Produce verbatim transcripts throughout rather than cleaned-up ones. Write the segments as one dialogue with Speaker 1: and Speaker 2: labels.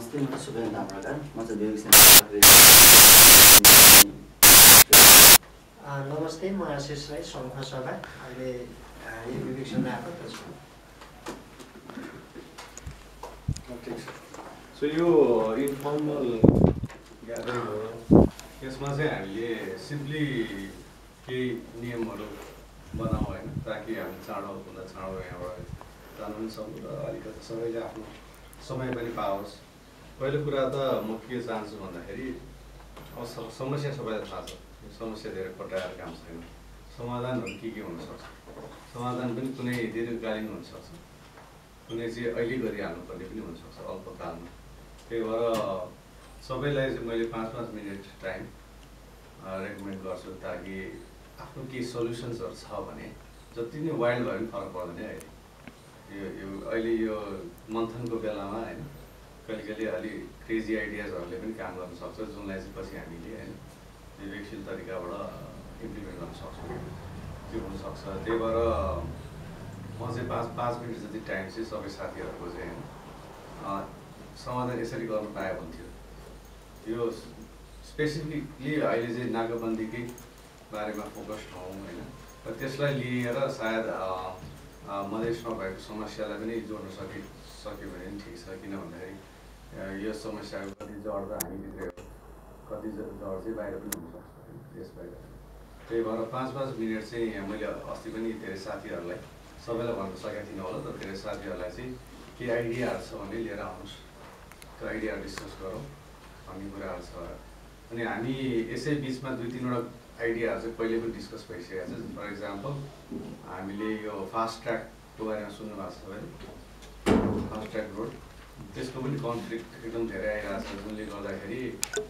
Speaker 1: नमस्ते, म सुभेन्द्र ताम्राकार, म चाहिँ विवेक
Speaker 2: नमस्ते, म आशिष राई, शङ्ख सभा, अहिले यो विवेक सभाको छु।
Speaker 3: सो यो इन्फर्मल ग्यादरिङ हो, यसमा चाहिँ हामीले सिम्पली केही नियमहरू बनाऊ होइन, ताकि हामी चाँडोभन्दा चाँडो यहाँबाट जानु पनि सक्नु र अलिकति सबैले आफ्नो समय पनि पाओस्। पहिलो कुरा त म के चाहन्छु भन्दाखेरि अब समस्या सबैलाई थाहा छ, समस्या धेरै पटाएर काम छैन। समाधानहरू के के हुनसक्छ, समाधान पनि कुनै दीर्घकालीन हुनसक्छ, कुनै चाहिँ अहिले गरिहाल्नुपर्ने पनि हुनसक्छ अल्पकालमा। त्यही भएर सबैलाई चाहिँ मैले पाँच पाँच मिनट टाइम रेकमेन्ड गर्छु, ताकि आफ्नो केही सल्युसन्सहरू छ भने जति नै वाइल्ड भए पनि फरक पर्दैन है। यो यो अहिले यो मन्थनको बेलामा होइन, कहिले कहिले अलिक क्रेजी आइडियाजहरूले पनि काम गर्न सक्छ, जुनलाई चाहिँ पछि हामीले होइन विवेकशील तरिकाबाट इम्प्लिमेन्ट गर्न सक्छौँ, त्यो हुनसक्छ। त्यही भएर म चाहिँ पाँच पाँच मिनट जति टाइम चाहिँ सबै साथीहरूको चाहिँ होइन समाधान यसरी गर्नु पाए हुन्थ्यो। यो स्पेसिफिकली अहिले चाहिँ नाकाबन्दीकै बारेमा फोकस्ड हौँ होइन, र त्यसलाई लिएर सायद मधेसमा भएको समस्यालाई पनि जोड्न सकि सक्यो भने पनि ठिक छ। किन भन्दाखेरि यो समस्याको कति जड त हामीभित्रै हो, कति जड चाहिँ बाहिर पनि हुनसक्छ होइन, देश बाहिर। त्यही भएर पाँच पाँच मिनट चाहिँ यहाँ मैले अस्ति पनि धेरै साथीहरूलाई सबैलाई भन्न सकेको थिइनँ होला, तर धेरै साथीहरूलाई चाहिँ केही आइडियाहरू छ भने लिएर आउनुहोस्, त्यो आइडियाहरू डिस्कस गरौँ भन्ने कुराहरू छ। अनि हामी यसै बिचमा दुई तिनवटा आइडियाहरू चाहिँ पहिले पनि डिस्कस भइसकेको छ। फर इक्जाम्पल हामीले यो फास्ट ट्र्याकको बारेमा सुन्नुभएको छ सबैले, फास्ट ट्र्याक रोड, त्यसको पनि कन्फ्लिक्ट एकदम धेरै आइरहेको छ, जसले गर्दाखेरि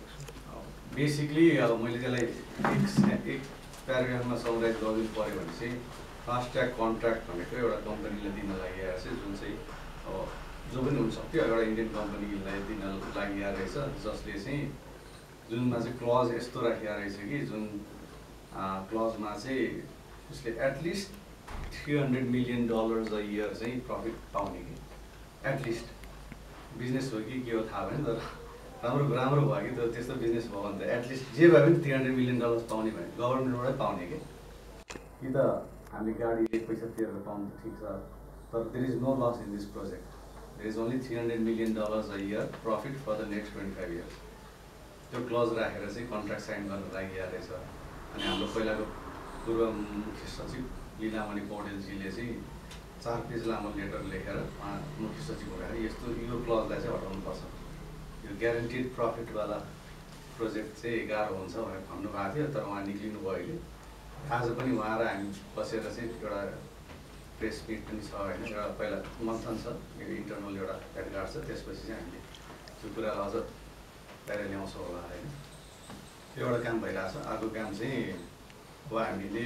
Speaker 3: बेसिकली अब मैले त्यसलाई एक एक प्याराग्राफमा समराइज गरिदिनु पऱ्यो भने चाहिँ फास्ट ट्र्याक कन्ट्र्याक्ट भनेको एउटा कम्पनीले दिन लागिरहेको छ, जुन चाहिँ अब जो पनि हुनसक्थ्यो एउटा इन्डियन कम्पनीलाई दिन लागिरहेको रहेछ, जसले चाहिँ जुनमा चाहिँ क्लज यस्तो राखिरहेको रहेछ कि जुन क्लजमा चाहिँ उसले at least three hundred million dollars a year चाहिँ प्रफिट पाउने कि एटलिस्ट बिजनेस हो कि के हो थाहा भएन, तर राम्रो राम्रो भयो कि त्यो त्यस्तो बिजनेस भयो भने त एटलिस्ट जे भए पनि थ्री हन्ड्रेड मिलियन डलर्स पाउने भयो, गभर्मेन्टबाटै पाउने कि कि त हामीले गाडीले पैसा तिरेर पाउनु त ठिक छ, तर there is no loss in this project. There is only three hundred million dollars a year profit for the next twenty five years. त्यो क्लज राखेर चाहिँ कन्ट्र्याक्ट साइन गर्नु लागिरहेको रहेछ। अनि हाम्रो पहिलाको पूर्व मुख्य सचिव लीलामणि पौडेलजीले चाहिँ चार पेज लामो लेटर लेखेर उहाँ मुख्य सचिव हुँदाखेरि यस्तो यो क्लजलाई चाहिँ हटाउनुपर्छ, यो ग्यारेन्टिड प्रफिटवाला प्रोजेक्ट चाहिँ गाह्रो हुन्छ भनेर भन्नुभएको थियो, तर उहाँ निक्लिनु भयो अहिले। आज पनि उहाँ र हामी बसेर चाहिँ एउटा प्रेस मिट पनि छ होइन, एउटा पहिला मन्थन छ, यो इन्टरनल एउटा भेटघाट छ, त्यसपछि चाहिँ हामीले त्यो कुरालाई अझ बाहिर ल्याउँछौँ होला होइन। त्यो एउटा काम भइरहेछ। अर्को काम चाहिँ अब हामीले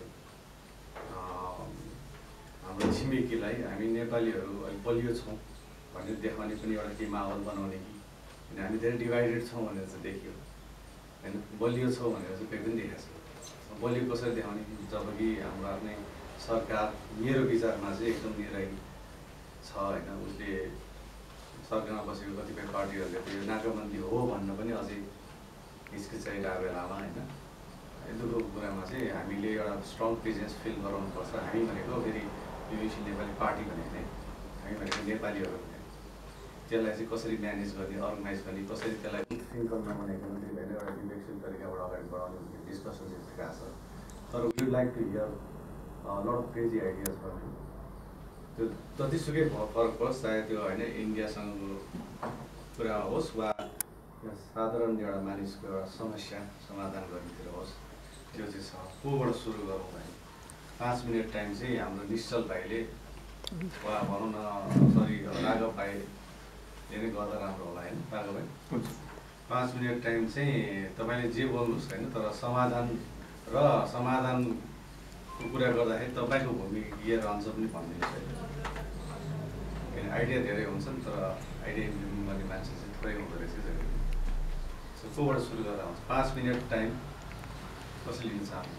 Speaker 3: हाम्रो छिमेकीलाई हामी नेपालीहरू अलिक बलियो छौँ भनेर देखाउने पनि एउटा केही माहौल बनाउने कि, किन हामी धेरै डिभाइडेड छौँ भनेर चाहिँ देखियो होइन, बलियो छौँ भनेर चाहिँ कोही पनि देखाएको छ। बलियो कसरी देखाउने, जबकि हाम्रो आफ्नै सरकार मेरो विचारमा चाहिँ एकदम निराई छ होइन। उसले सरकारमा बसेको कतिपय पार्टीहरूले त्यो नाकाबन्दी हो भन्न पनि अझै हिचकिचाइरहेको बेलामा होइन, यत्रोको कुरामा चाहिँ हामीले एउटा स्ट्रङ प्रेजेन्स फिल गराउनुपर्छ। हामी भनेको फेरि विवेकशील नेपाली पार्टी भनेको नै, हामी भनेको नेपालीहरू भने त्यसलाई चाहिँ कसरी म्यानेज गर्ने, अर्गनाइज गर्ने, कसरी त्यसलाई सिङ्कल नबनाएको मात्रै होइन, एउटा विवेकशील तरिकाबाट अगाडि बढाउने डिस्कसन चाहिँ गएको छ। तर we would like to hear lot of crazy ideas from you. त्यो जतिसुकै फरक होस्, चाहे त्यो होइन इन्डियासँगको कुरा होस् वा साधारण एउटा मानिसको एउटा समस्या समाधान गर्नेतिर होस्, त्यो चाहिँ छ। कोबाट सुरु गरौँ भने पाँच मिनट टाइम चाहिँ हाम्रो निश्चल भाइले वा भनौँ न सरी राघव भाइले नै गर्दा राम्रो होला होइन। राघव भाइ पाँच मिनट टाइम चाहिँ तपाईँले जे बोल्नुहोस् होइन, तर समाधान र समाधानको कुरा गर्दाखेरि तपाईँको भूमिका के रहन्छ पनि भनिदिनुहोस् होइन। किन आइडिया धेरै हुन्छ नि, तर आइडिया इम्प्लिमेन्ट गर्ने मान्छे चाहिँ थोरै हुँदो रहेछ जहिले। सो कोबाट सुरु गरेर आउँछ, पाँच मिनट टाइम कसरी लिन चाहनुहुन्छ?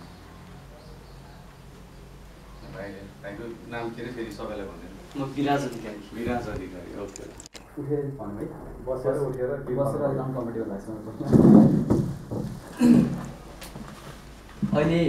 Speaker 3: भाइले भाइको नाम के अरे फेरि सबैलाई भनिदिनु।
Speaker 1: म विराज अधिकारी।
Speaker 3: विराज अधिकारी, ओके।
Speaker 4: उठेर भन्नु है
Speaker 3: बसेर उठेर
Speaker 4: बसेर अलिक अनकम्फर्टेबल लाग्छ अहिले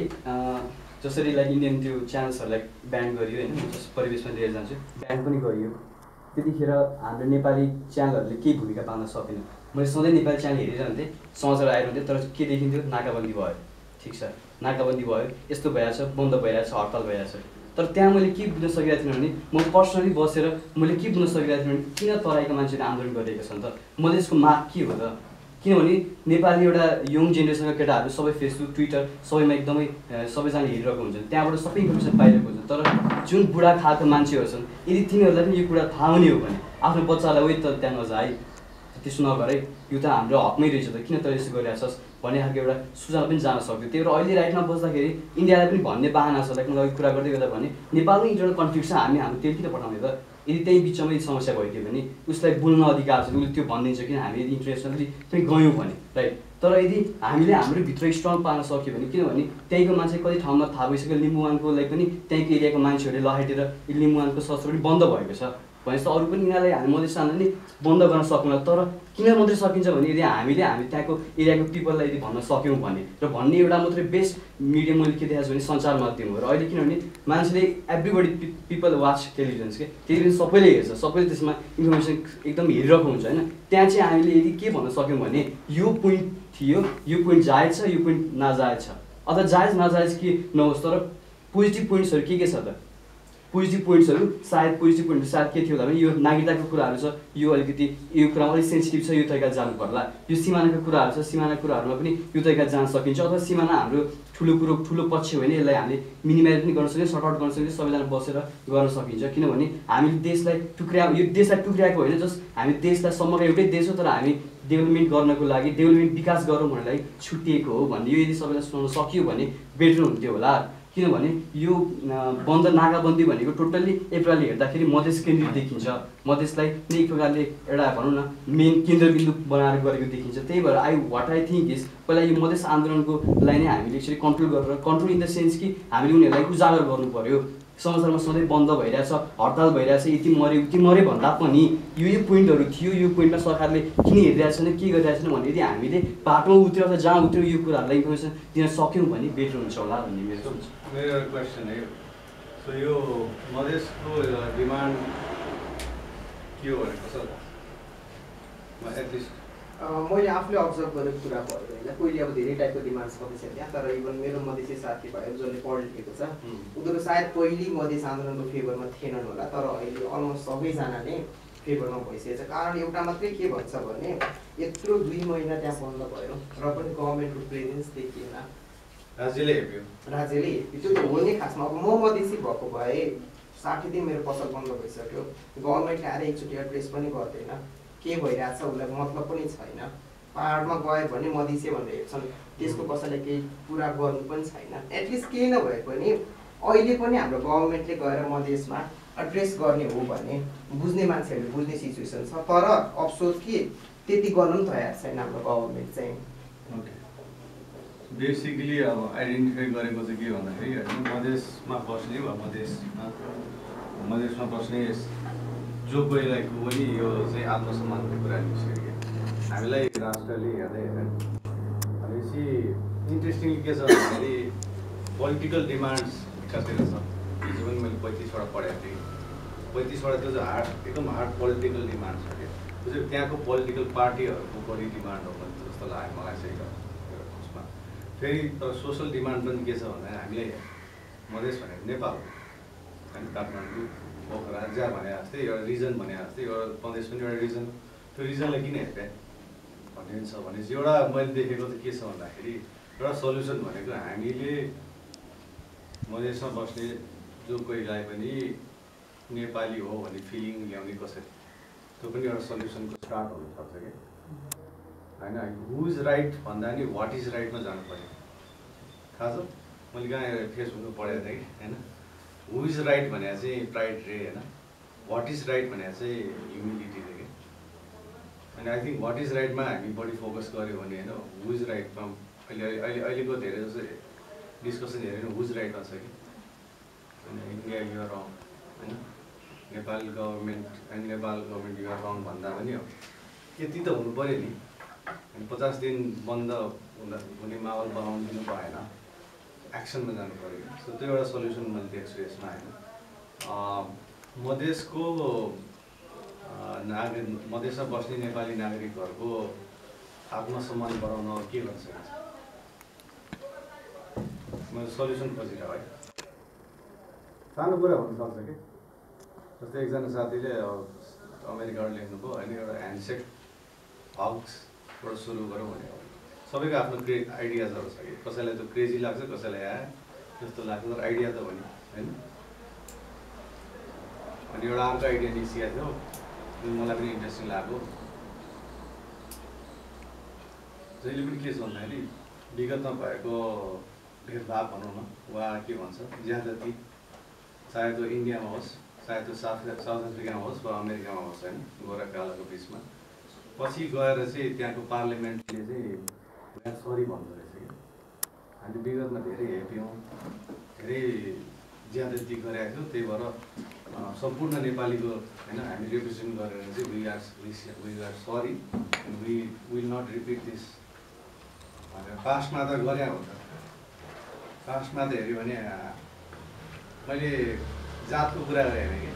Speaker 4: जसरी लाइक इन्डियन त्यो च्यानल्सहरूलाई ब्यान गरियो होइन जस परिवेशमा लिएर जान्छु ब्यान पनि गरियो त्यतिखेर हाम्रो नेपाली च्यानलहरूले केही भूमिका पाल्न सकेन मैले सधैँ नेपाली च्यानल हेरिरहन्थेँ समाचार आइरहन्थेँ तर के देखिन्थ्यो नाकाबन्दी भयो ठिक छ नाकाबन्दी भयो यस्तो भइरहेछ बन्द भइरहेछ हडताल भइरहेछ तर त्यहाँ मैले के बुझ्न सकिरहेको थिएन भने म पर्सनली बसेर मैले के बुझ्न सकिरहेको थिएँ भने किन तराईका मान्छेले आन्दोलन गरिरहेका छन् त मैले यसको माग के हो त किनभने नेपाली एउटा यङ जेनेरेसनका केटाहरू सबै फेसबुक ट्विटर सबैमा एकदमै सबैजना हेरिरहेको हुन्छ त्यहाँबाट सबै इन्फर्मेसन पाइरहेको हुन्छ तर जुन बुढा खालको मान्छेहरू छन् यदि तिनीहरूलाई पनि यो कुरा थाहा हुने हो भने आफ्नो बच्चालाई उयो त त्यहाँ नजा है त्यसो नगर है यो त हाम्रो हकमै रहेछ त किन त यसो गरिरहेछस् भन्ने खालको एउटा सूचना पनि जान सक्यो त्यही भएर अहिले राइटमा बस्दाखेरि इन्डियालाई पनि भन्ने बाहना छ लाइक मैले कुरा गर्दै गर्दा भने नेपालमै इन्टरनल कन्फ्लिक्ट छ हामी हाम्रो तेल किन पठाउने त यदि त्यही बिचमा यदि समस्या भइदियो भने उसलाई बोल्न अधिकार छ उसले त्यो भनिदिन्छ किन हामी यदि इन्टरनेसनली पनि गयौँ भने राइट तर यदि हामीले हाम्रो भित्र स्ट्रङ पार्न सक्यो भने किनभने त्यहीँको मान्छे कति ठाउँमा थाहा भइसक्यो लिम्बुवानकोलाई पनि त्यहीँको एरियाको मान्छेहरूले लहेटेर लिम्बुवानको शस्त्र पनि बन्द भएको छ भनेपछि अरू पनि यिनीहरूलाई हामी मधेसतानले नि बन्द गर्न सक्नु तर किन मात्रै सकिन्छ भने यदि हामीले हामी त्यहाँको एरियाको पिपललाई यदि भन्न सक्यौँ भने र भन्ने एउटा मात्रै बेस्ट मिडियम मैले के देखाएको छु भने सञ्चार माध्यम हो र अहिले किनभने मान्छेले एभ्रीबडी पिपल वाच टेलिभिजन्स के टेलिभिजन सबैले हेर्छ सबैले त्यसमा इन्फर्मेसन एकदम हेरिरहेको हुन्छ होइन त्यहाँ चाहिँ हामीले यदि के भन्न सक्यौँ भने यो पोइन्ट थियो यो पोइन्ट जायज छ यो पोइन्ट नाजायज छ अथवा जायज नाजायज के नहोस् तर पोजिटिभ पोइन्ट्सहरू के के छ त पोजिटिभ पोइन्ट्सहरू सायद पोजिटिभ पोइन्टहरू सायद के थियो भने यो नागरिकताको कुराहरू छ यो अलिकति यो कुरामा अलिक सेन्सिटिभ छ यो तरिका जानु पर्ला यो सिमानाको कुराहरू छ सिमानाको कुराहरूमा पनि यो तरिका जान सकिन्छ अथवा सिमाना हाम्रो ठुलो कुरो ठुलो पक्ष हो भने यसलाई हामीले मिनिमाइज पनि गर्न सक्छ सर्ट आउट गर्न सक्छ सबैजना बसेर गर्न सकिन्छ किनभने हामीले देशलाई टुक्र्या यो देशलाई टुक्र्याएको होइन जस्ट हामी देशलाई समग्र एउटै देश हो तर हामी डेभलपमेन्ट गर्नको लागि डेभलपमेन्ट विकास गरौँ भन्नेलाई छुट्टिएको हो भन्ने यो यदि सबैलाई सुनाउन सकियो भने बेटर हुन्थ्यो होला किनभने यो बन्द नाकाबन्दी भनेको टोटल्ली एक प्रकारले हेर्दाखेरि मधेस केन्द्रित देखिन्छ मधेसलाई नै एक प्रकारले एउटा भनौँ न मेन केन्द्रबिन्दु बनाएर गरेको देखिन्छ त्यही भएर I what I think is पहिला यो मधेस आन्दोलनको लाई नै हामीले एक्चुअली कन्ट्रोल गरेर कन्ट्रोल इन द सेन्स कि हामीले उनीहरूलाई उजागर गर्नु पर्यो समाचारमा सधैँ बन्द भइरहेछ हडताल भइरहेछ यति मऱ्यो उति मऱ्यो भन्दा पनि यो यो पोइन्टहरू थियो यो पोइन्टमा सरकारले किन हेरिरहेको छैन के गरिरहेको छैन भने यदि हामीले बाटोमा उत्रियो अथवा जहाँ उत्रियो यो कुराहरूलाई इन्फर्मेसन दिन सक्यौँ भने बेटर हुन्छ होला भन्ने मेरो सोच
Speaker 3: मेरो क्वेसन है सो यो मधेसको डिमान्ड के हो भने कसो एटलिस्ट
Speaker 2: मैले आफूले अब्जर्भ गरेको कुरा भयो होइन पहिले अब धेरै टाइपको डिमान्ड्स गर्दैछ त्यहाँ तर इभन मेरो मधेसी साथीभाइहरू जसले पढ लेखेको छ उनीहरू सायद पहिले मधेस आन्दोलनको फेभरमा थिएनन् होला तर अहिले अलमोस्ट सबैजना नै फेभरमा भइसकेको छ कारण एउटा मात्रै के भन्छ भने यत्रो दुई महिना त्यहाँ बन्द भयो र पनि गभर्मेन्टको प्रेजेन्स देखिएन
Speaker 3: राज्यले हेप्यो
Speaker 2: राज्यले हेप्यो त्यो हो नि खासमा अब म मधेसी भएको भए साठी दिन मेरो पसल बन्द भइसक्यो गभर्मेन्टले आएर एकचोटि एड्रेस पनि गर्दैन के भइरहेछ उसलाई मतलब पनि छैन पाहाडमा गयो भने मधेसी भनेर हेर्छन् त्यसको कसैले केही पुरा गर्नु पनि छैन एटलिस्ट केही नभए पनि अहिले पनि हाम्रो गभर्मेन्टले गएर मधेसमा एड्रेस गर्ने हो भने बुझ्ने मान्छेहरूले बुझ्ने सिचुएसन छ तर अफसोस कि त्यति गर्नु पनि तयार छैन हाम्रो गभर्मेन्ट चाहिँ
Speaker 3: ओके बेसिकली अब आइडेन्टिफाई गरेको चाहिँ के भन्दाखेरि होइन मधेसमा बस्ने वा मधेसमा मधेसमा बस्ने जो कोहीलाई पनि यो चाहिँ आत्मसम्मानको कुरा निस्क्यो कि हामीलाई राष्ट्रले हेर्दै हेर्दैन भनेपछि इन्ट्रेस्टिङली के छ भन्दाखेरि पोलिटिकल डिमान्ड्स कतिवटा छ हिजो पनि मैले पैँतिसवटा पढाएको थिएँ पैँतिसवटा त्यो चाहिँ हार्ड एकदम हार्ड पोलिटिकल डिमान्ड्स छ क्या त्यो चाहिँ त्यहाँको पोलिटिकल पार्टीहरूको बढी डिमान्ड हो भने जस्तो लाग्यो मलाई चाहिँ एउटा उसमा फेरि तर सोसल डिमान्ड पनि के छ भन्दाखेरि हामीलाई मधेस भनेको नेपाल हो होइन काठमाडौँ पोखरा जहाँ भने जस्तै एउटा रिजन भने जस्तै एउटा प्रदेश पनि एउटा रिजन त्यो रिजनलाई किन हेर्ने भन्ने छ भनेपछि एउटा मैले देखेको चाहिँ के छ भन्दाखेरि एउटा सल्युसन भनेको हामीले मधेसमा बस्ने जो कोहीलाई पनि नेपाली हो भन्ने फिलिङ ल्याउने कसरी त्यो पनि एउटा सल्युसनको स्टार्ट हुनसक्छ क्या होइन हु इज राइट भन्दा नि वाट इज राइटमा जानु पऱ्यो थाहा छ मैले कहाँ फेसबुकमा पढेको थिएँ कि होइन हु इज राइट भनेर चाहिँ प्राइड रे होइन वाट इज राइट भनेर चाहिँ ह्युमिलिटी रे क्या अनि आई थिङ्क वाट इज राइटमा हामी बढी फोकस गऱ्यो भने होइन हु इज राइटमा अहिले अहिले अहिलेको धेरै जस्तो डिस्कसन हेऱ्यो भने हु इज राइटमा छ कि अनि इन्डिया युआर रङ होइन Nepali government and Nepal government you're wrong भन्दा पनि हो यति त हुनु पऱ्यो नि। अनि पचास दिन बन्द हुँदा हुने माहौल बनाउनु दिनु भएन, एक्सनमा जानु पऱ्यो। सो त्यो एउटा सल्युसन मैले देख्छु यसमा होइन। मधेसको नागरिक मधेसमा बस्ने नेपाली नागरिकहरूको आत्मसम्मान बढाउन के गर्न सकिन्छ, मैले सल्युसन खोजिरहेको है। सानो कुरा हुनसक्छ कि जस्तै एकजना साथीले अमेरिकाबाट लेख्नुभयो होइन, एउटा ह्यान्डसेक हग्सबाट सुरु गरौँ भनेको। सबैको आफ्नो क्रे आइडियाजहरू छ कि कसैलाई त्यो क्रेजी लाग्छ, कसैलाई आ जस्तो लाग्छ, तर आइडिया त भने होइन। अनि एउटा अर्को आइडिया निस्किएको थियो जुन मलाई पनि इन्ट्रेस्टिङ लाग्यो। जहिले पनि के छ भन्दाखेरि विगतमा भएको भेदभाव भनौँ न वा के भन्छ ज्यादती, चाहे त्यो इन्डियामा होस्, चाहे त्यो साउथ साउथ अफ्रिकामा होस् वा अमेरिकामा होस् होइन, गोरा कालाको बिचमा पछि गएर चाहिँ त्यहाँको पार्लिमेन्टले चाहिँ सरी भन्दो रहेछ कि हामी विगतमा धेरै हेप्यौँ, धेरै ज्यादती गरेको थियो, त्यही भएर सम्पूर्ण नेपालीको होइन हामी रिप्रेजेन्ट गरेर चाहिँ we are we are sorry and we will not repeat this भनेर पास्टमा त गरे हो त। पास्टमा त हेऱ्यो भने मैले जातको कुरा गरेँ होइन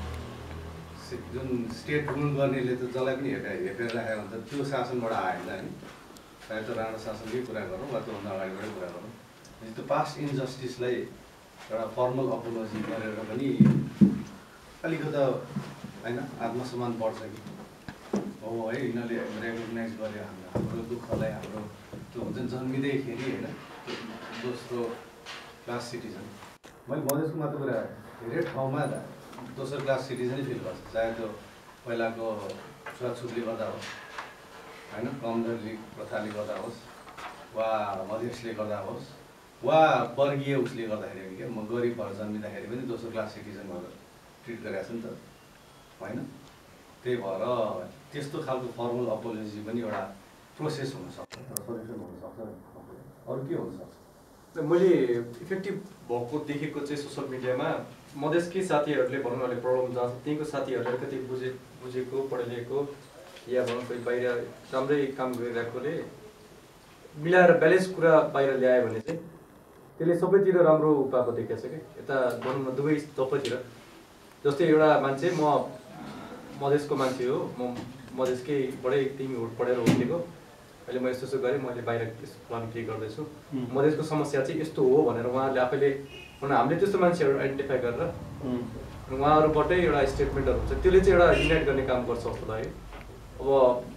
Speaker 3: कि जुन स्टेट रुल गर्नेले त जसलाई पनि हेपे हेपेर राख्यो भने त त्यो शासनबाट आएन नि, चाहे त्यो राणा शासनकै कुरा गरौँ वा त्योभन्दा अगाडिबाटै कुरा गरौँ। त्यो पास्ट इन्जस्टिसलाई एउटा फर्मल अपोलोजी गरेर पनि अलिकति होइन आत्मसम्मान बढ्छ कि हो है, यिनीहरूले रेकगनाइज गर्यो हाम्रो हाम्रो दुःखलाई, हाम्रो त्यो हुन्छ जन्मिँदैखेरि होइन दोस्रो क्लास सिटिजन। मैले मधेसको मात्र कुरा धेरै ठाउँमा दोस्रो क्लास सिटिजनै फिल गर्छ, चाहे त्यो पहिलाको छुवाछुतले गर्दा होस् होइन, कमजोरी प्रथाले गर्दा होस् वा मधेसले गर्दा होस् वा वर्गीय उसले गर्दाखेरि क्या म गरिब भएर जन्मिँदाखेरि पनि दोस्रो क्लास सिटिजन भएर ट्रिट गरेको छु नि त होइन। त्यही भएर त्यस्तो खालको फर्मल अपोलोजी पनि एउटा प्रोसेस हुनसक्छ, एउटा सल्युसन हुनसक्छ। अरू के हुनसक्छ?
Speaker 5: मैले इफेक्टिभ भएको देखेको चाहिँ सोसियल मिडियामा मधेसकै साथीहरूले भनौँ अहिले प्रब्लम जहाँ छ त्यहीँको साथीहरूले अलिकति बुझे बुझेको पढे लेखेको या भनौँ कोही बाहिर राम्रै काम गरिरहेकोले मिलाएर ब्यालेन्स कुरा बाहिर ल्यायो भने चाहिँ त्यसले सबैतिर राम्रो पाएको देखेको छ कि यता भनौँ न दुवै सबैतिर। जस्तै एउटा मान्छे म मधेसको मान्छे हो, म मधेसकैबाटै तिमी पढेर हुर्केको, अहिले म यस्तो यस्तो गरेँ, मैले बाहिर प्लान के गर्दैछु, मधेसको समस्या चाहिँ यस्तो हो भनेर उहाँहरूले आफैले हामीले त्यस्तो मान्छेहरू आइडेन्टिफाई गरेर उहाँहरूबाटै एउटा स्टेटमेन्टहरू हुन्छ, त्यसले चाहिँ एउटा युनाइट गर्ने काम गर्छ जस्तो लाग्यो। अब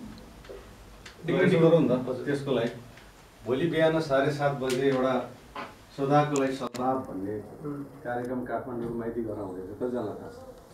Speaker 3: डिग्री गरौँ नि त त्यसको लागि भोलि बिहान साढे सात बजे एउटा सदाको लागि सद्भाव भन्ने कार्यक्रम काठमाडौँ माइती घरमा हुँदैछ, कतिजनालाई थाहा छ?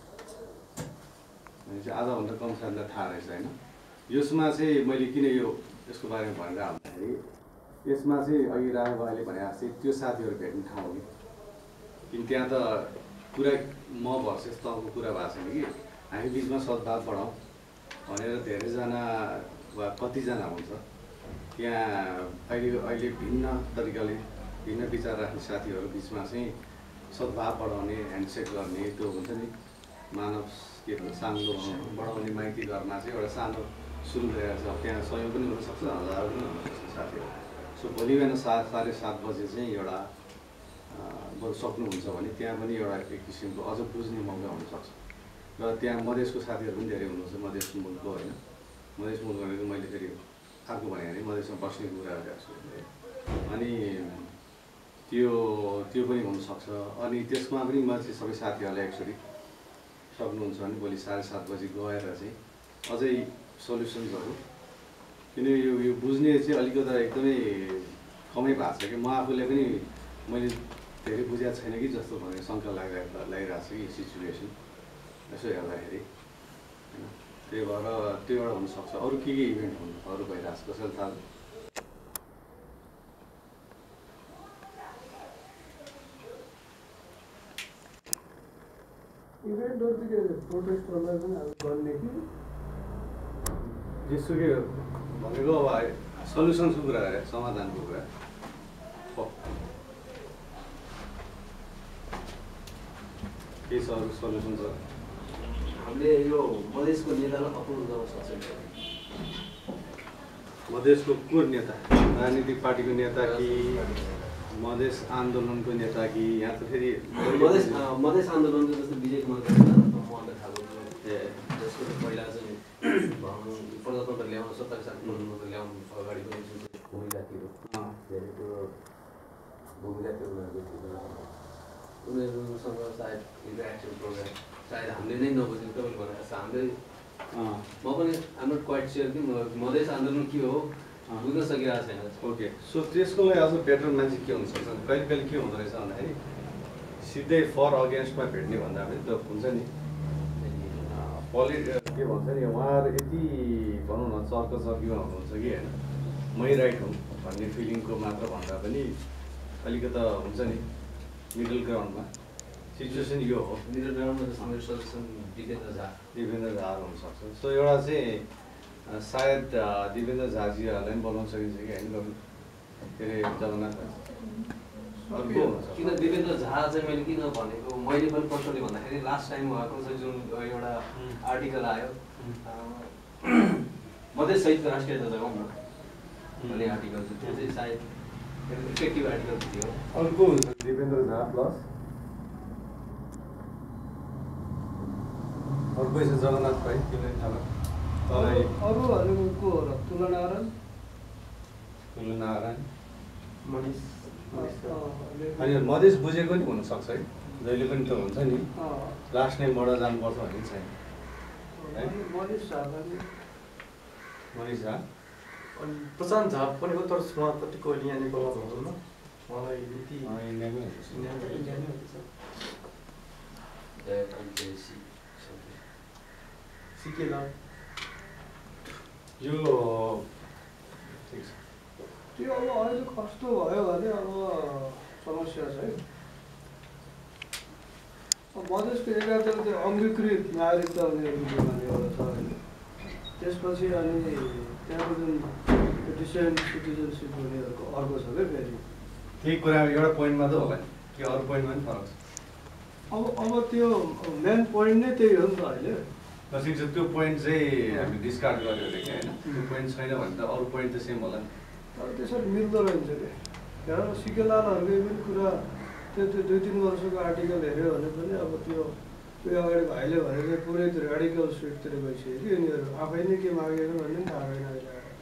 Speaker 3: भनेपछि आधाभन्दा कम साथीलाई थाहा रहेछ होइन। यसमा चाहिँ मैले किन यो यसको बारेमा भनेर भन्दाखेरि यसमा चाहिँ अघि राम भाइले भने जस्तै त्यो साथीहरू भेट्ने ठाउँ हो कि किन त्यहाँ त कुरा म भर्सेस तँको कुरा भएको छैन कि हामी बिचमा सद्भाव बढाउँ भनेर धेरैजना वा कतिजना हुन्छ त्यहाँ अहिले अहिले भिन्न तरिकाले भिन्न विचार राख्ने साथीहरू बिचमा चाहिँ सद्भाव बढाउने, ह्यान्डसेक गर्ने, त्यो हुन्छ नि मानव के भन्छ सानो बढाउने माइती घरमा चाहिँ एउटा सानो सुरु गरेर छ। त्यहाँ सहयोग पनि हुनसक्छ, हजार पनि हुनसक्छ साथीहरू। सो भोलि बिहान सात साढे सात बजे चाहिँ एउटा बरु सक्नुहुन्छ भने त्यहाँ पनि एउटा एक किसिमको अझ बुझ्ने मौका हुनसक्छ। र त्यहाँ मधेसको साथीहरू पनि धेरै हुनुहुन्छ, मधेस मुलुकको होइन, मधेस मुलुक भनेको मैले फेरि अर्को भने भने मधेसमा बस्ने कुरा गरेको छु। अनि त्यो त्यो पनि हुनसक्छ। अनि त्यसमा पनि म चाहिँ सबै साथीहरूलाई एक्चुअली सक्नुहुन्छ भने भोलि साढे सात बजी गएर चाहिँ अझै सल्युसन्सहरू, किन यो यो बुझ्ने चाहिँ अलिकति एकदमै कमै भएको छ कि म आफूले पनि मैले धेरै बुझेको छैन कि जस्तो भनेर शङ्का लागिरहेको लागिरहेको छ कि सिचुएसन यसो हेर्दाखेरि होइन। त्यही भएर त्यो एउटा हुनसक्छ। अरू के के इभेन्ट हुनु अरू भइरहेको छ कसैलाई थाहा?
Speaker 6: इभेन्टहरू चाहिँ के प्रोटेस्टहरूलाई पनि अब गर्ने कि
Speaker 3: जेसुकै भनेको अब सल्युसन्सको कुरा गरे, समाधानको कुरा के छ? अरू सल्युसन छ?
Speaker 7: हामीले यो मधेसको नेतालाई अप्रोच गर्न सक्छौँ।
Speaker 3: मधेसको को नेता, राजनीतिक पार्टीको नेता कि मधेस आन्दोलनको नेता कि यहाँ त फेरि
Speaker 7: मधेस मधेस आन्दोलनको जस्तो विजय कुमार मोहन थाहा
Speaker 3: ए
Speaker 7: जसको पहिला चाहिँ भनौँ प्रजातन्त्र ल्याउन सत्ताइस साल प्रजातन्त्र ल्याउनु अगाडिको जुन चाहिँ भूमिका थियो धेरै कुरो भूमिका थियो उनीहरूको उनीहरूसँग सायद इन्टरेक्सन प्रोग्राम सायद हामीले नै नबुझेको तपाईँले भनेर जस्तो हामीले म पनि आम नट क्वाइट स्योर कि मधेस आन्दोलन के हो बुझ्न सकिरहेको छैन।
Speaker 3: ओके, सो त्यसको लागि अझ बेटर मान्छे के हुनसक्छ कहिले कहिले के हुँदो रहेछ भन्दाखेरि सिधै फर अगेन्स्टमा भेट्ने भन्दा पनि त हुन्छ नि पोलि के भन्छ नि उहाँहरू यति भनौँ न चर्क चर्कीमा हुनुहुन्छ कि होइन मै राइट हुँ भन्ने फिलिङको मात्र भन्दा पनि अलिकति हुन्छ नि मिडल ग्राउन्डमा सिचुएसन यो हो।
Speaker 7: मिडल ग्राउन्डमा जस्तो मेरो सजेसन दिपेन्द्र झा
Speaker 3: दिपेन्द्र झाहरू हुनसक्छ। सो एउटा चाहिँ सायद दिपेन्द्र झाजीहरूलाई पनि बोलाउन सकिन्छ कि होइन के अरे जगन्नाथ अर्को
Speaker 7: किन दिपेन्द्र झा चाहिँ मैले किन भनेको मैले पनि पर्सनली भन्दाखेरि लास्ट टाइम उहाँको चाहिँ जुन एउटा आर्टिकल आयो मधेस सहितको राष्ट्रियता जगाउँ न भन्ने आर्टिकल चाहिँ त्यो चाहिँ सायद इफेक्टिभ आर्टिकल थियो।
Speaker 3: अर्को हुन्छ दिपेन्द्र झा प्लस अर्को चाहिँ जगन्नाथ भाइ किन थाहा तराई
Speaker 6: अरू भनेको को हो र तुलनारायण
Speaker 3: तुलनारायण
Speaker 2: मनिष
Speaker 3: अनि मधेस बुझेको नि हुनसक्छ है जहिले पनि त हुन्छ नि लास्ट नेमबाट जानुपर्छ भन्ने छैन है
Speaker 6: मनिष झापाले
Speaker 3: मनिष झा
Speaker 5: अनि प्रशान्त झा पनि हो तर उहाँ कति कहिले यहाँ नेपालमा हुनुहुन्न उहाँलाई यति
Speaker 3: इन्डियामै
Speaker 5: इन्डियामै सिकेला
Speaker 3: यो ठिक छ।
Speaker 6: त्यो अब अहिले कस्तो भयो भने अब समस्या छ है मधेसको एकातिर त्यो अङ्गीकृत नागरिकता उनीहरूको भन्ने एउटा छ होइन त्यसपछि अनि त्यहाँको जुन डिसेन्ट सिटिजनसिप हुनेहरूको अर्को छ क्या फेरि
Speaker 3: त्यही कुरा एउटा पोइन्टमा त होला नि कि अरू पोइन्टमा पनि फरक छ।
Speaker 6: अब अब त्यो मेन पोइन्ट नै त्यही हो नि त अहिले
Speaker 3: ठिक छ त्यो पोइन्ट चाहिँ हामी डिस्कार्ड गर्यो अरे कि होइन त्यो पोइन्ट छैन भने त अरू पोइन्ट त सेम होला नि।
Speaker 6: तर त्यसरी मिल्दो रहेछ क्या हेर सिकेलालहरूकै पनि कुरा त्यो त्यो दुई तिन वर्षको आर्टिकल हेऱ्यो भने पनि अब त्यो त्यो अगाडि भाइले भने चाहिँ पुरै त्यो रेडिकल स्ट्रिटतिर गइसक्यो कि यिनीहरू आफै नै के मागेको भन्ने पनि थाहा छैन अहिले आएर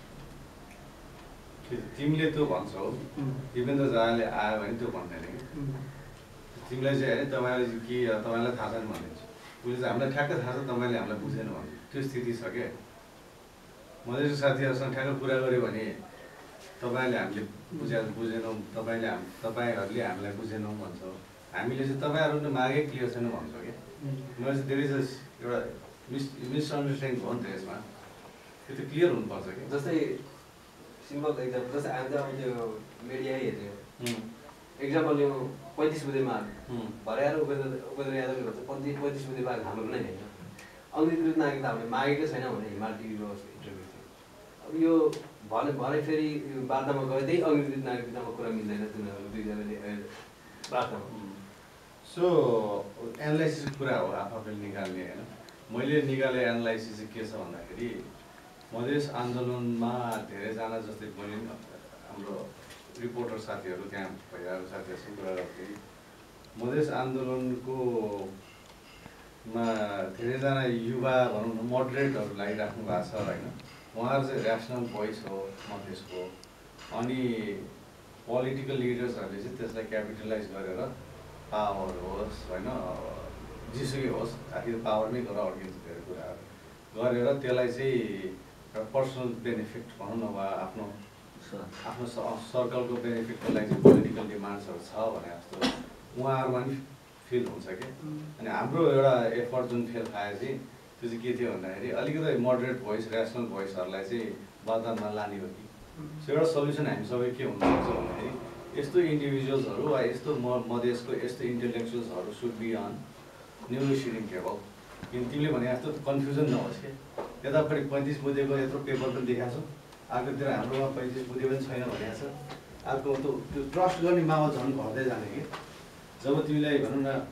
Speaker 3: तिमीले त्यो भन्छौ दिपेन्द्र झाले आयो भने त्यो भन्दैन कि तिमीलाई चाहिँ होइन तपाईँलाई के तपाईँलाई थाहा छैन भनिदिन्छु उसले चाहिँ हामीलाई ठ्याक्कै थाहा छ तपाईँले हामीलाई बुझेन भन्नु त्यो स्थिति छ क्या। मधेसको साथीहरूसँग ठ्याक्कै कुरा गऱ्यो भने तपाईँले हामीले बुझा बुझेनौँ तपाईँले हाम तपाईँहरूले हामीलाई बुझेनौँ भन्छौँ हामीले चाहिँ तपाईँहरूले मागेकै क्लियर छैन भन्छौँ क्या। मैले चाहिँ धेरै एउटा मिस मिसअन्डरस्ट्यान्डिङ हो नि त यसमा त्यो त क्लियर हुनुपर्छ कि।
Speaker 7: जस्तै सिम्पल एक्जाम्पल जस्तै हामीले अब त्यो मिडिया हेऱ्यो एक्जाम्पल यो पैँतिस बुधे माग भरे आएर उपेन्द्र उपेन्द्र यादवले भन्छ पैँतिस पैँतिस बुधे माग हाम्रो नै होइन अङ्गीकृत नागरिकता हामीले मागेकै छैन भने हिमाल टिभीमा इन्टरभ्यू थियो। अब यो भने भरे फेरि वार्तामा गयो त्यही अङ्गीकृत नागरिकतामा कुरा मिल्दैन तिनीहरू दुईजनाले वार्तामा।
Speaker 3: सो एनालाइसिसको कुरा हो आफूले निकाल्ने होइन मैले निकाले एनालाइसिस चाहिँ के छ भन्दाखेरि मधेस आन्दोलनमा धेरैजना जस्तै मैले हाम्रो रिपोर्टर साथीहरू त्यहाँ भइरहेको साथीहरूसँग कुरा गर्दाखेरि मधेस आन्दोलनको मा धेरैजना युवा भनौँ न मोडरेटहरू लागिराख्नु भएको छ होइन उहाँहरू चाहिँ ऱ्यासनल भोइस हो मधेसको अनि पोलिटिकल लिडर्सहरूले चाहिँ त्यसलाई क्यापिटलाइज गरेर पावर होस् होइन जेसुकै होस् आखिर पावरमै गरेर अड्किन्छ धेरै कुराहरू गरेर त्यसलाई चाहिँ एउटा पर्सनल बेनिफिट भनौँ न वा आफ्नो आफ्नो सर्कलको बेनिफिटको लागि चाहिँ पोलिटिकल डिमान्ड्सहरू छ भने जस्तो उहाँहरूमा पनि फिल हुन्छ कि। अनि हाम्रो एउटा एफर्ट जुन फेल खायो चाहिँ त्यो चाहिँ के थियो भन्दाखेरि अलिकति मोडरेट भोइस ऱ्यासनल भोइसहरूलाई चाहिँ बदनाममा लाने हो कि। सो एउटा सल्युसन हामी सबै के हुनुपर्छ भन्दाखेरि यस्तो इन्डिभिजुअल्सहरू वा यस्तो म मधेसको यस्तो इन्टेलेक्चुअल्सहरू should be on news sitting table किन तिमीले भने जस्तो कन्फ्युजन नहोस् कि यतापट्टि पैँतिस बुधेको यत्रो पेपर पनि देखाएको छ अर्कोतिर हाम्रोमा पैँतिस बुधे पनि छैन भनेको छ अर्को त त्यो ट्रस्ट गर्ने माहौल झन् घट्दै जाने कि जब तिमीलाई भनौँ न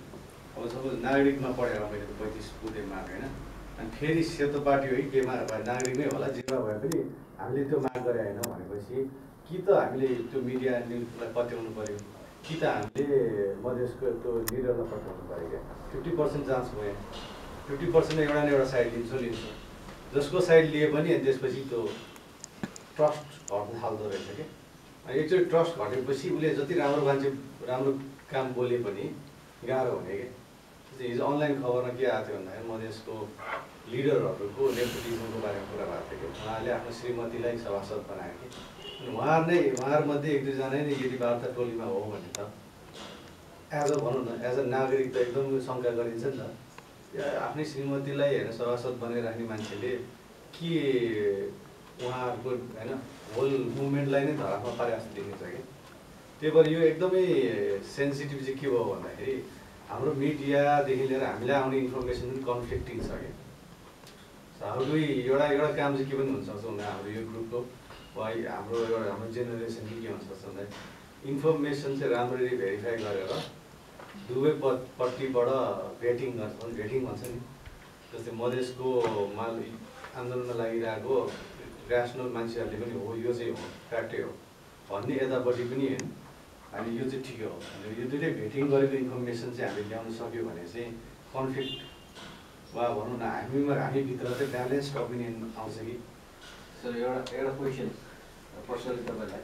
Speaker 3: अब सपोज नागरिकमा पढेर मैले त पैँतिस बुधे माग होइन अनि फेरि सेतो पार्टी हो कि केमा नागरिक नै होला जेमा भए पनि हामीले त्यो माग गरे होइन भनेपछि कि त हामीले त्यो मिडिया न्युजलाई पत्याउनु पऱ्यो कि त हामीले मधेसको त्यो लिडरलाई पठाउनु पऱ्यो क्या फिफ्टी पर्सेन्ट चान्स भयो फिफ्टी पर्सेन्ट एउटा न एउटा साइड लिन्छ लिन्छ जसको साइड लिए पनि अनि त्यसपछि त्यो ट्रस्ट घट्न थाल्दो रहेछ क्या अनि एकचोटि ट्रस्ट घटेपछि उसले जति राम्रो मान्छे राम्रो काम बोले पनि गाह्रो हुने क्या हिजो अनलाइन खबरमा के आएको थियो भन्दाखेरि मधेसको लिडरहरूको नेपोटिजमको बारेमा कुरा भएको थियो कि उहाँले आफ्नो श्रीमतीलाई सभासद बनाएको कि अनि उहाँहरू नै उहाँहरूमध्ये एक दुईजना नै यदि वार्ता टोलीमा हो भने त एज अ भनौँ न एज अ नागरिक त एकदम शङ्का गरिन्छ नि त आफ्नै श्रीमतीलाई होइन सभासद बनाइराख्ने मान्छेले के उहाँहरूको होइन होल मुभमेन्टलाई नै धरापमा पारे जस्तो देखिन्छ कि त्यही भएर यो एकदमै सेन्सिटिभ चाहिँ के भयो भन्दाखेरि हाम्रो मिडियादेखि लिएर हामीलाई आउने इन्फर्मेसन पनि कन्फ्लिक्टिङ छ कि हाम्रो एउटा एउटा काम चाहिँ के पनि हुनसक्छ भन्दा हाम्रो यो ग्रुपको वा हाम्रो एउटा हाम्रो जेनेरेसन चाहिँ के हुनसक्छ भन्दा इन्फर्मेसन चाहिँ राम्ररी भेरिफाई गरेर दुवै पट्टिबाट भेटिङ गर्छ भेटिङ भन्छ नि जस्तै मधेसको माल आन्दोलनमा लागिरहेको ऱ्यासनल मान्छेहरूले पनि हो यो चाहिँ हो फ्याक्टै हो भन्ने यतापट्टि पनि होइन अनि यो चाहिँ ठिकै हो यो दुइटै भेटिङ गरेको इन्फर्मेसन चाहिँ हामीले ल्याउन सक्यो भने चाहिँ कन्फ्लिक्ट वा भनौँ न हामीमा हामीभित्र चाहिँ ब्यालेन्स्ड ओपिनियन आउँछ कि
Speaker 7: सर एउटा एउटा क्वेसन पर्सनली तपाईँलाई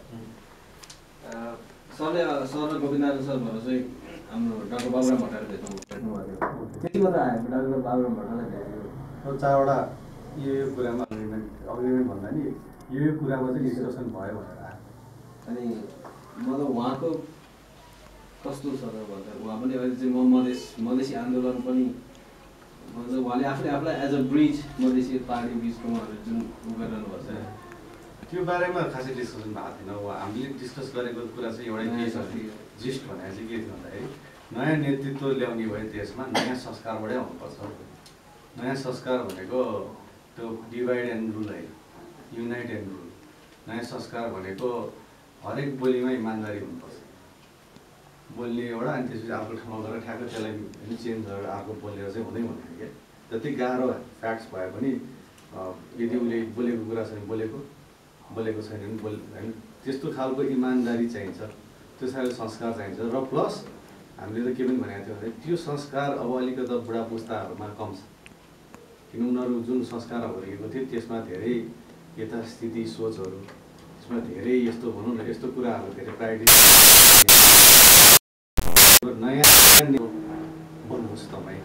Speaker 7: सरले सर र गोविन्द सरहरू चाहिँ हाम्रो डाक्टर बाबुराम भट्टराईले भेट्नु भेट्नुभएको त्यति मात्र आयो डाक्टर बाबुराम भट्टराईलाई भेट्यो
Speaker 3: चारवटा यो यो कुरामा अग्रिमेन्ट अग्रिमेन्ट भन्दा नि यो यो कुरामा चाहिँ डिस्कसन भयो भनेर आयो
Speaker 7: अनि मतलब उहाँको कस्तो छ र भन्दा उहाँ पनि अहिले चाहिँ म मधेस मधेसी आन्दोलन पनि मतलब उहाँले आफूले आफूलाई एज अ ब्रिज मधेसी पार्टी बिचको उहाँहरू जुन उ गरिरहनु भएको छ
Speaker 3: त्यो बारेमा खासै डिस्कसन भएको थिएन अब हामीले डिस्कस गरेको कुरा चाहिँ एउटै के छ जिस्ट भनेर चाहिँ के थियो भन्दाखेरि नयाँ नेतृत्व ल्याउने भए देशमा नयाँ संस्कारबाटै आउनुपर्छ नयाँ संस्कार भनेको त्यो डिभाइड एन्ड रुल होइन युनाइट एन्ड रुल नयाँ संस्कार भनेको हरेक बोलीमा इमान्दारी हुनुपर्छ बोल्ने एउटा अनि त्यसपछि अर्को ठाउँमा गएर ठ्याक्क त्यसलाई चेन्ज गरेर अर्को बोलेर चाहिँ हुँदै हुँदैन क्या जति गाह्रो फ्याक्ट्स भए पनि यदि उसले बोलेको कुरा छ भने बोलेको बोलेको छैन भने बोल होइन त्यस्तो खालको इमान्दारी चाहिन्छ त्यो खालको संस्कार चाहिन्छ र प्लस हामीले त के पनि भनेको थियो भने त्यो संस्कार अब अलिकति बुढा पुस्ताहरूमा कम छ किन उनीहरू जुन संस्कार हुर्केको थियो त्यसमा धेरै यथास्थिति सोचहरू त्यसमा धेरै यस्तो भनौँ न यस्तो कुराहरू धेरै प्रायोरिटी नयाँ भन्नुहोस् तपाईँ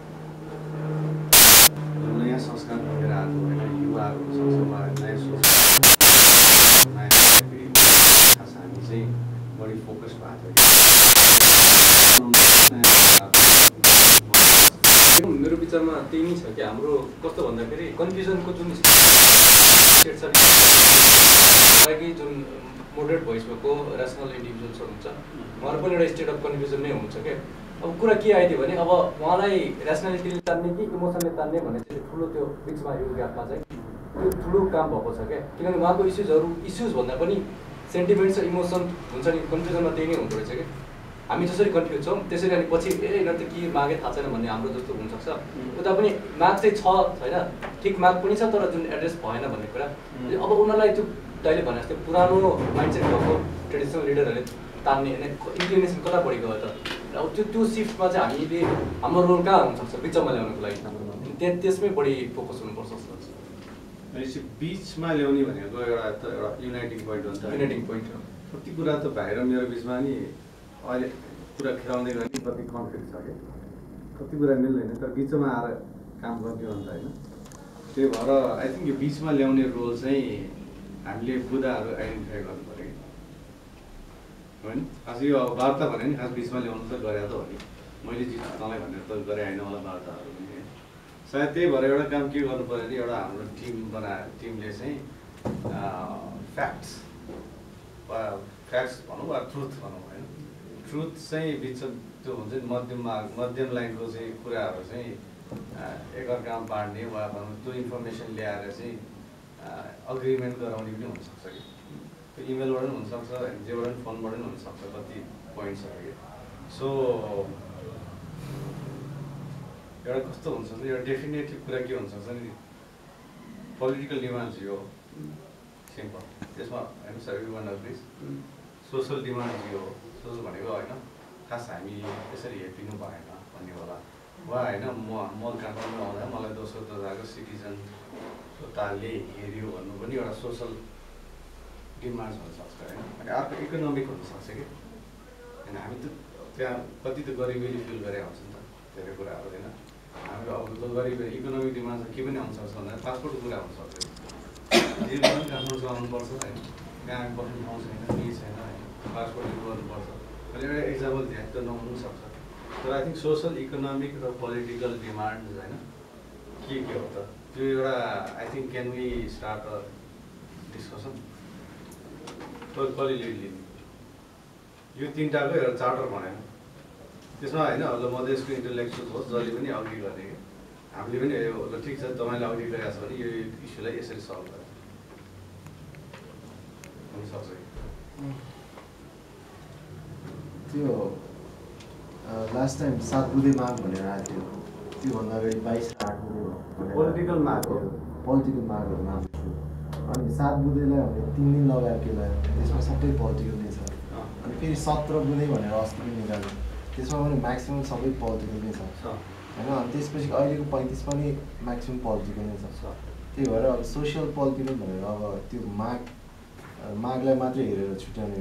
Speaker 3: नयाँ संस्कार भएर आएको होइन युवाहरू संस्कारमा नयाँ सोच नयाँ पिँढी खास हामी चाहिँ बढी फोकस भएको थियो
Speaker 5: मेरो विचारमा त्यही नै छ कि हाम्रो कस्तो भन्दाखेरि कन्फ्युजनको जुन लागि जुन मोडरेट भोइस भएको ऱ्यासनल इन्डिभिजुअल्सहरू हुन्छ उहाँहरू पनि एउटा स्टेट अफ कन्फ्युजन नै हुन्छ क्या अब कुरा के आइदियो भने अब उहाँलाई ऱ्यासनालिटीले तान्ने कि इमोसनले तान्ने भन्ने चाहिँ ठुलो त्यो बिचमा यो ग्यापमा चाहिँ त्यो ठुलो काम भएको छ क्या किनभने उहाँको इस्युजहरू इस्युज भन्दा पनि सेन्टिमेन्ट्स र इमोसन हुन्छ नि कन्फ्युजनमा त्यही नै हुँदो रहेछ क्या हामी जसरी कन्फ्युज छौँ त्यसरी अनि पछि ए यिनीहरू त के मागे थाहा छैन भन्ने हाम्रो जस्तो हुनसक्छ उता पनि माग चाहिँ छ छैन ठिक माग पनि छ तर जुन एड्रेस भएन भन्ने कुरा अब उनीहरूलाई त्यो दाइले भने जस्तो पुरानो माइन्डसेट भएको ट्रेडिसनल लिडरहरूले तान्ने इन्क्लिनेसन कता बढी गयो त अब त्यो त्यो सिफ्टमा चाहिँ हामीले हाम्रो रोल कहाँ हुनसक्छ बिचमा ल्याउनुको लागि त्यहाँ त्यसमै बढी फोकस हुनुपर्छ जस्तो लाग्छ
Speaker 3: भनेपछि बिचमा ल्याउने भनेको एउटा त एउटा युनाइटिङ पोइन्ट हुन्छ
Speaker 5: युनाइटिङ पोइन्ट हो
Speaker 3: कति कुरा त भाइ र मेरो बिचमा नि अहिले कुरा खेलाउँदै गर्ने कति कन्फ्लिक्ट छ क्या कति कुरा मिल्दैन तर बिचमा आएर काम गर्ने हो नि त होइन त्यही भएर आई थिङ्क यो बिचमा ल्याउने रोल चाहिँ हामीले बुदाहरू आइडेन्टिफाई गर्नु पऱ्यो कि होइन खास यो अब वार्ता भने नि खास बिचमा ल्याउनु त गरे त हो नि मैले जित्छु तँलाई भनेर त गरे होइन होला वार्ताहरू पनि सायद त्यही भएर एउटा काम के गर्नु पऱ्यो भने एउटा हाम्रो टिम बनायो टिमले चाहिँ फ्याक्ट्स वा फ्याक्ट्स भनौँ वा ट्रुथ भनौँ होइन ट्रुथ चाहिँ बिच त्यो हुन्छ नि मध्यममा मध्यम लाइनको चाहिँ कुराहरू चाहिँ एकअर्कामा बाँड्ने वा भनौँ त्यो इन्फर्मेसन ल्याएर चाहिँ अग्रिमेन्ट गराउने पनि हुनसक्छ कि त्यो इमेलबाट पनि हुनसक्छ जेबाट पनि फोनबाट पनि हुनसक्छ कति पोइन्ट्सहरू कि सो एउटा कस्तो हुन्छ भने एउटा डेफिनेटिभ कुरा के हुन्छ नि पोलिटिकल डिमान्ड्स यो सिम्पल त्यसमा होइन sir one of this social demands यो सोसल भनेको होइन खास हामी यसरी हेपिनु भएन भन्ने होला वा होइन म म काठमाडौँमा आउँदा मलाई दोस्रो दर्जाको सिटिजन तालले हेऱ्यो भन्नु पनि एउटा सोसल डिमान्ड्स हुनसक्छ होइन अनि अर्को इकोनोमिक हुनसक्छ कि होइन हामी त त्यहाँ कति त गरिबीले फिल गरेर आउँछ नि त धेरै कुराहरू होइन हाम्रो अब त गरिबी इकोनोमिक डिमान्ड के पनि आउनसक्छ भन्दा पासपोर्टको कुरा हुनसक्छ जे पनि काठमाडौँ आउनुपर्छ होइन त्यहाँ हामी बस्नु ठाउँ छैन केही छैन होइन पासपोर्ट गर्नुपर्छ अहिले एउटा इक्जाम्पल दिए त नहुनु सक्छ तर आई थिङ्क सोसल इकोनोमिक र पोलिटिकल डिमान्ड होइन के के हो त त्यो एउटा I think can we start a discussion कसले लिने यो तिनवटाको एउटा चार्टर भनेन त्यसमा होइन अब मधेसको इन्टेलेक्चुअल होस् जसले पनि अघि गर्ने कि हामीले पनि यो ल ठिक छ तपाईँले अघि गरेको छ भने यो इस्युलाई यसरी सल्भ गरेर हुनसक्छ
Speaker 8: त्यो लास्ट टाइम सात बुधे माग भनेर आएको थियो त्योभन्दा अगाडि बाइस आठ बुधे
Speaker 3: पोलिटिकल मागहरू
Speaker 8: पोलिटिकल मागहरू नाम थियो अनि सात बुधेलाई हामीले तिन दिन लगाएर केलाई त्यसमा सबै पोलिटिकल नै छ अनि फेरि सत्र बुधे भनेर अस्ति पनि निकाल्यो त्यसमा पनि म्याक्सिमम् सबै पोलिटिकल नै छ होइन अनि त्यसपछि अहिलेको पैँतिस पनि म्याक्सिमम् पोलिटिकल नै छ त्यही भएर अब सोसियल पोलिटिकल भनेर अब त्यो माग मागलाई मात्रै हेरेर छुट्याउने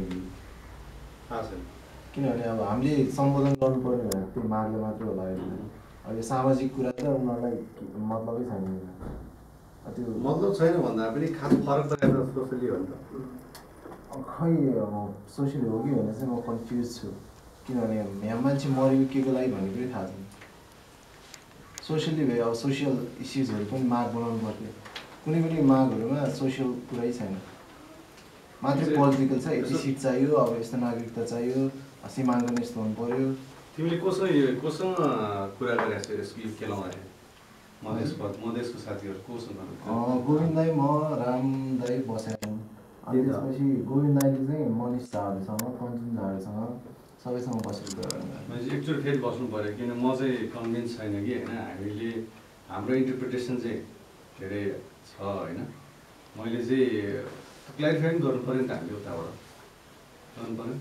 Speaker 8: किनभने अब हामीले सम्बोधन गर्नुपर्ने भनेर त्यो मागले मात्रै होला अब यो सामाजिक कुरा त उनीहरूलाई मतलबै छैन त्यो
Speaker 3: मतलब छैन भन्दा पनि खास फरक त सोसियली हो नि त
Speaker 8: अब खै सोसियल हो कि भनेर चाहिँ म कन्फ्युज छु किनभने यहाँ मान्छे मऱ्यो के को लागि भन्ने पनि थाहा छैन सोसियली भयो अब सोसियल इस्युजहरू पनि माग बनाउनु पर्थ्यो कुनै पनि मागहरूमा सोसियल कुरै छैन मात्रै पोलिटिकल छ यति सिट चाहियो अब यस्तो नागरिकता चाहियो सीमाङ्कन यस्तो हुनु पर्यो
Speaker 3: तिमीले कोसँग कोसँग कुरा गरेको छौ यसको खेलाउँदाखेरि मधेसको मधेसको साथीहरू कोसँग
Speaker 8: गोविन्द दाई म राम दाई बस्याङ अनि त्यसपछि गोविन्द दाईले चाहिँ मनिष झाहरूसँग कञ्चन झाहरूसँग सबैसँग बसेर कुरा
Speaker 3: एकचोटि फेरि बस्नु पऱ्यो किन म चाहिँ कन्भिन्स छैन कि होइन हामीले हाम्रो इन्टरप्रिटेसन चाहिँ धेरै छ होइन मैले चाहिँ क्ल्यारिफाई पनि गर्नु पऱ्यो नि त हामीले उताबाट गर्नु पऱ्यो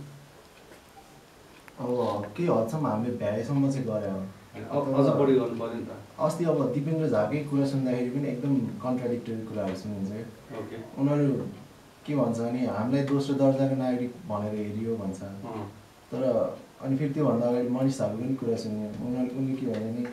Speaker 8: अब केही हदसम्म हामीले भ्याएसम्म चाहिँ गरे
Speaker 3: अझ बढी गर्नु पऱ्यो नि त
Speaker 8: अस्ति अब दिपेन्द्र झाकै कुरा सुन्दाखेरि पनि एकदम कन्ट्राडिक्टरी कुराहरू सुनिन्छ
Speaker 3: ओके
Speaker 8: उनीहरू के भन्छ भने हामीलाई दोस्रो दर्जाको नागरिक भनेर हेरियो भन्छ तर अनि फेरि त्योभन्दा अगाडि मनिष झाको पनि कुरा सुन्यो उनीहरूले उनले के भन्यो भने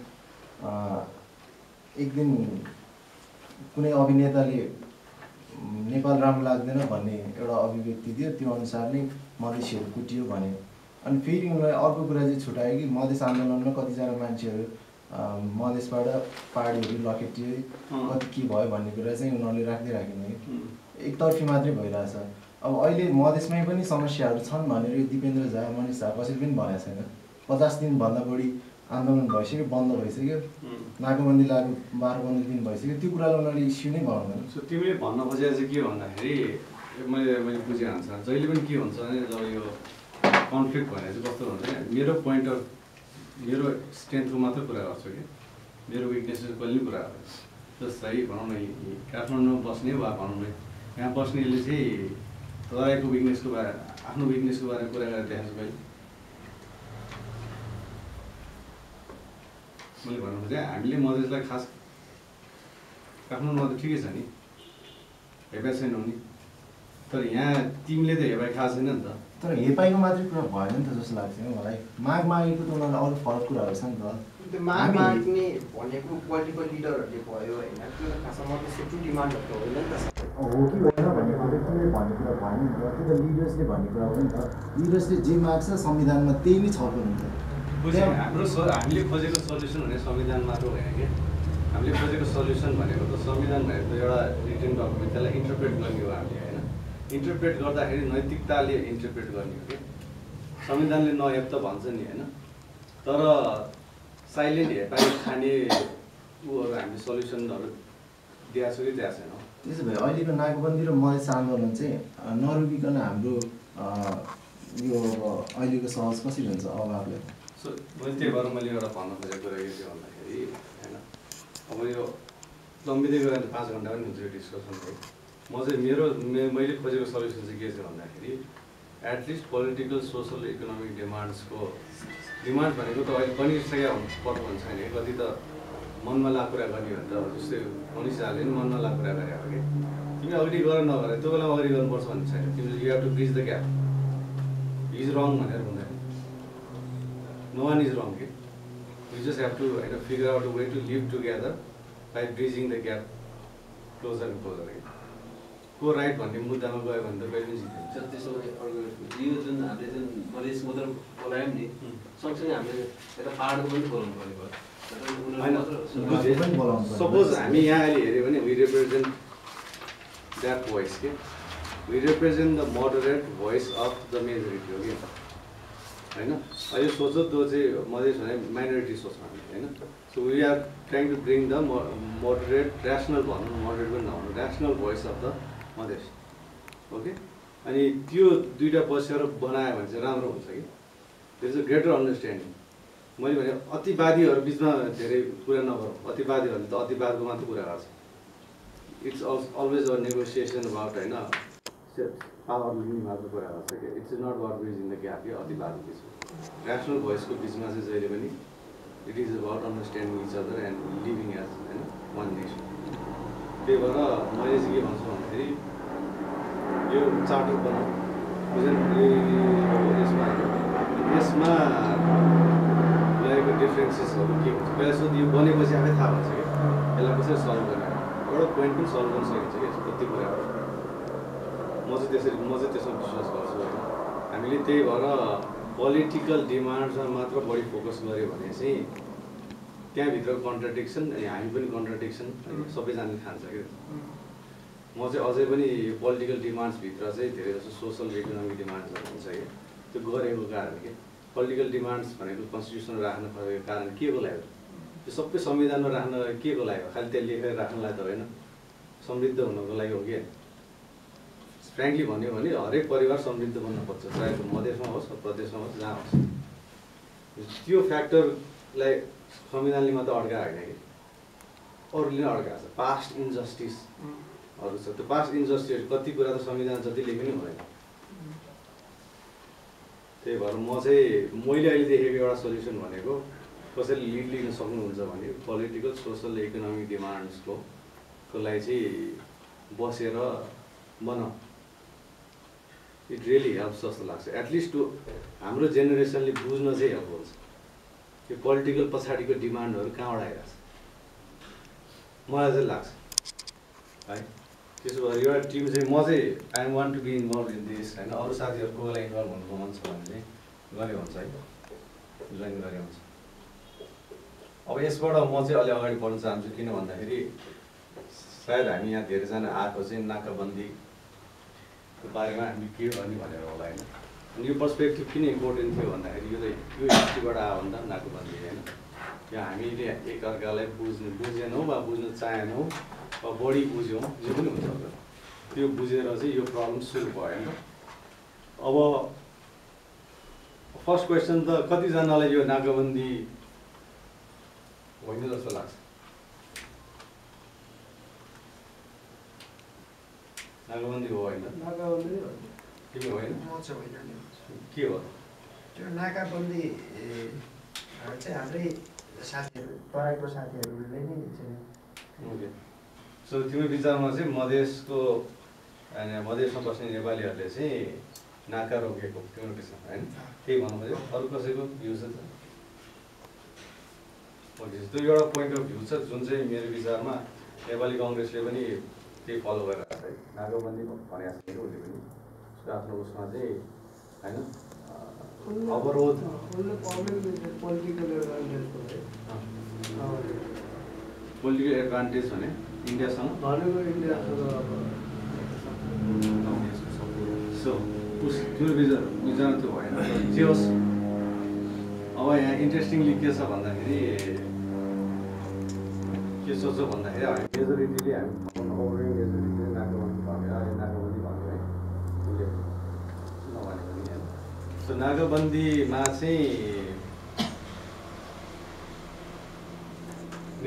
Speaker 8: एक दिन कुनै अभिनेताले नेपाल राम्रो लाग्दैन भन्ने एउटा अभिव्यक्ति दियो त्यो अनुसार नै मधेसीहरू कुटियो भने अनि फेरि उनीहरूलाई अर्को कुरा चाहिँ छुट्यायो कि मधेस आन्दोलनमा कतिजना मान्छेहरू मधेसबाट पहाडीहरू लखेटियो कति के भयो भन्ने कुरा चाहिँ उनीहरूले राख्दै राखेन कि एकतर्फी मात्रै भइरहेछ अब अहिले मधेसमै पनि समस्याहरू छन् भनेर यो दिपेन्द्र झा मनिष झा कसैले पनि भनेको छैन पचास दिनभन्दा बढी आन्दोलन भइसक्यो बन्द भइसक्यो नाकाबन्दी लागु बाह्र पन्ध्र दिन भइसक्यो त्यो कुरालाई उनीहरूले इस्यु नै बनाउँदैन
Speaker 3: सो तिमीले भन्न खोजेको चाहिँ के भन्दाखेरि मैले मैले बुझेँ अनुसार जहिले पनि के हुन्छ भने जब यो कन्फ्लिक्ट भनेर चाहिँ कस्तो हुन्छ मेरो पोइन्ट अफ मेरो स्ट्रेन्थको मात्र कुरा गर्छु कि मेरो विकनेसेस कहिले कुरा गर्छ जस्तै भनौँ न काठमाडौँमा बस्ने वा भनौँ न यहाँ बस्नेले चाहिँ तपाईँको विकनेसको बारे आफ्नो विकनेसको बारेमा कुरा गरेर देखाउँछु मैले मैले भन्नु खोजेँ हामीले मधेसलाई खास काठमाडौँमा त ठिकै छ नि हेपाइ छैनौ नि तर यहाँ तिमीले त हेपाइ खाएको छैन नि त
Speaker 8: तर हेपाइको मात्रै कुरा भएन नि त जस्तो लाग्छ मलाई माग मागेको त उनीहरूलाई अरू फरक कुराहरू छ नि त
Speaker 2: त्यो माग माग्ने भनेको पोलिटिकल लिडरहरूले भयो होइन त्यो खासमा मधेसको ट्रु डिमान्डहरू त होइन नि त
Speaker 8: हो कि होइन भन्ने कुरा तिमीले भन्ने कुरा भएन नि त त्यो त लिडर्सले भन्ने कुरा हो नि त लिडर्सले जे माग्छ संविधानमा त्यही नै छाप्नु नि त
Speaker 3: बुझ्यौँ हाम्रो हामीले खोजेको सल्युसन भने संविधान मात्र होइन कि हामीले खोजेको सल्युसन भनेको त संविधान भनेको त एउटा रिटन डकुमेन्ट त्यसलाई इन्टरप्रेट गर्ने हो हामीले होइन इन्टरप्रेट गर्दाखेरि नैतिकताले इन्टरप्रेट गर्ने हो कि संविधानले नहेप त भन्छ नि होइन तर साइलेन्ट हेपाइ खाने ऊहरू हामीले सल्युसनहरू दिएको छु कि दिएको छैनौँ
Speaker 8: त्यसो भए अहिलेको नाकाबन्दी र मधेस आन्दोलन चाहिँ नरोकिकन हाम्रो यो अहिलेको सहज कसरी हुन्छ अभावले
Speaker 3: सो मैले त्यही भएर मैले एउटा भन्न खोजेको कुरा के थियो भन्दाखेरि होइन अब यो लम्बिँदै गएर पाँच घन्टा पनि हुन्छ यो डिस्कसन चाहिँ म चाहिँ मेरो मैले खोजेको सल्युसन चाहिँ के छ भन्दाखेरि एटलिस्ट पोलिटिकल सोसल इकोनोमिक डिमान्ड्सको डिमान्ड भनेको त अहिले बनिसकेको पर्नु हुन्छ छैन कति त मनमा ला कुरा गर्ने हो भने त जस्तै मनिषाले पनि मनमा ला कुरा गरे हो कि तिमी अगाडि गर नगर त्यो बेला अगाडि गर्नुपर्छ भन्ने छैन तिमीले you have to bridge the gap is wrong भनेर हुँदैन नो वान इज रङ कि यु जस्ट हेभ टु होइन figure out a way to live together by bridging the gap closer and closer कि को राइट भन्ने मुद्दामा गयो भने त कहिले पनि जित्दैन
Speaker 7: सर त्यसो भए अर्को यो जुन हामीले जुन मधेस मात्र बोलायौँ नि सँगसँगै हामीले यता पाहाडको पनि बोलाउनु परेको
Speaker 3: सपोज हामी यहाँ अहिले हेऱ्यो भने वी रिप्रेजेन्ट द्याट भोइस के we represent the moderate voice of the majority हो कि होइन अहिले सोचो त्यो चाहिँ मधेस भने माइनोरिटी सोच्छ हामी होइन so we are trying to bring the moderate rational भन्नु मोडरेट पनि नभन्नु rational voice of the Madhesh okay अनि त्यो दुइटा बसेर बनायो भने चाहिँ राम्रो हुन्छ कि there is a greater understanding मैले भने अतिवादीहरू बिचमा धेरै कुरा नगरौँ अतिवादीहरूले त अतिवादको मात्रै कुरा गर्छ it's always a negotiation about होइन पावर लिने मात्र कुरा गर्छ कि it's not about bridging the gap कि अतिवादको बिचमा ऱ्यासनल भोइसको बिचमा चाहिँ जहिले पनि it is about understanding each other and living as होइन वान नेसन त्यही भएर मैले चाहिँ के भन्छु भन्दाखेरि यो चार्टर बनाऊ यसमा यसमा ल्याएको डिफ्रेन्सेसहरू के हुन्छ पहिला सोध यो बनेपछि आफै थाहा हुन्छ कि यसलाई कसरी सल्भ गर्ने एउटा पोइन्ट पनि सल्भ गर्न सकिन्छ कि कति कुराहरू म चाहिँ त्यसरी म चाहिँ त्यसमा विश्वास गर्छु होइन हामीले त्यही भएर पोलिटिकल डिमान्ड्समा मात्र बढी फोकस गऱ्यो भने चाहिँ त्यहाँभित्र कन्ट्राडिक्सन अनि हामी पनि कन्ट्राडिक्सन सबैजनाले खान्छ कि म चाहिँ अझै पनि पोलिटिकल डिमान्ड्सभित्र चाहिँ धेरै जस्तो सोसल इकोनोमिक डिमान्ड्सहरू हुन्छ कि त्यो गरेको कारण के पोलिटिकल डिमान्ड्स भनेको कन्स्टिट्युसन राख्न खोजेको कारण के को लागि त्यो सबै संविधानमा राख्न के को लागि हो खालि त्यहाँ लेखेर राख्नलाई त होइन समृद्ध हुनको लागि हो कि फ्रेङ्कली भन्यो भने हरेक परिवार समृद्ध बन्न खोज्छ चाहे मधेसमा होस् प्रदेशमा होस् जहाँ होस् त्यो फ्याक्टरलाई संविधानले मात्र अड्का होइन कि अरूले नै अड्काएको छ पास्ट इन्जस्टिसहरू छ त्यो पास्ट इन्जस्टिस कति कुरा त संविधान जति लेखे पनि हुँदैन त्यही भएर म चाहिँ मैले अहिले देखेको एउटा सोल्युसन भनेको कसैले लिड लिन सक्नुहुन्छ भने पोलिटिकल सोसल इकोनोमिक डिमान्ड्सको को लागि चाहिँ बसेर बनाऊ इट रियली हेल्प्स जस्तो लाग्छ एटलिस्ट टु हाम्रो जेनेरेसनले बुझ्न चाहिँ हेल्प हुन्छ यो पोलिटिकल पछाडिको डिमान्डहरू कहाँबाट आइरहेको छ मलाई चाहिँ लाग्छ है त्यसो भएर एउटा टिम चाहिँ म चाहिँ I want to be involve in this होइन अरू साथीहरूको लागि इन्भल्भ हुनुको मन छ भने चाहिँ गऱ्यो हुन्छ है जोइन गऱ्यो हुन्छ अब यसबाट म चाहिँ अलि अगाडि बढ्न चाहन्छु किन भन्दाखेरि सायद हामी यहाँ धेरैजना आएको चाहिँ नाकाबन्दीको बारेमा हामी के गर्ने भनेर होला होइन अनि यो पर्सपेक्टिभ किन इम्पोर्टेन्ट थियो भन्दाखेरि यो चाहिँ यो हिस्ट्रीबाट आयो भने त नाकाबन्दी होइन यो हामीले एकअर्कालाई बुझ्नु बुझेनौँ वा बुझ्न चाहेनौँ वा बढी बुझ्यौँ जो पनि हुन्छ त्यो बुझेर चाहिँ यो प्रब्लम सुरु भयो होइन अब फर्स्ट क्वेसन त कतिजनालाई यो नाकाबन्दी होइन जस्तो लाग्छ नाकाबन्दी हो होइन तिमी होइन के हो
Speaker 2: त्यो नाकाबन्दी चाहिँ हाम्रै साथीहरू तराईको साथीहरूले नै
Speaker 3: ओके सो तिम्रो विचारमा चाहिँ मधेसको मधेसमा बस्ने नेपालीहरूले चाहिँ नाका रोकेको तिम्रो विषय होइन त्यही भन्नु पऱ्यो अरू कसैको भ्यू छ ओके त्यो एउटा पोइन्ट अफ भ्यू छ जुन चाहिँ मेरो विचारमा नेपाली कङ्ग्रेसले पनि त्यही फलो गरेर छ नाकाबन्दी भनेको छ उसले पनि आफ्नो उसमा चाहिँ होइन अवरोध पोलिटिकल एडभान्टेज भने इन्डियासँग सो उस त्यो विचार विचार त्यो भएन जे होस् अब यहाँ इन्ट्रेस्टिङली के छ भन्दाखेरि के सोच्छ भन्दाखेरि हामी मेजोरिटीले हामी ओभरवेल मेजोरिटीले नाकाबन्दी भनेर नाकाबन्दी भन्यो है उसले नभनेको नि होइन सो नाकाबन्दीमा चाहिँ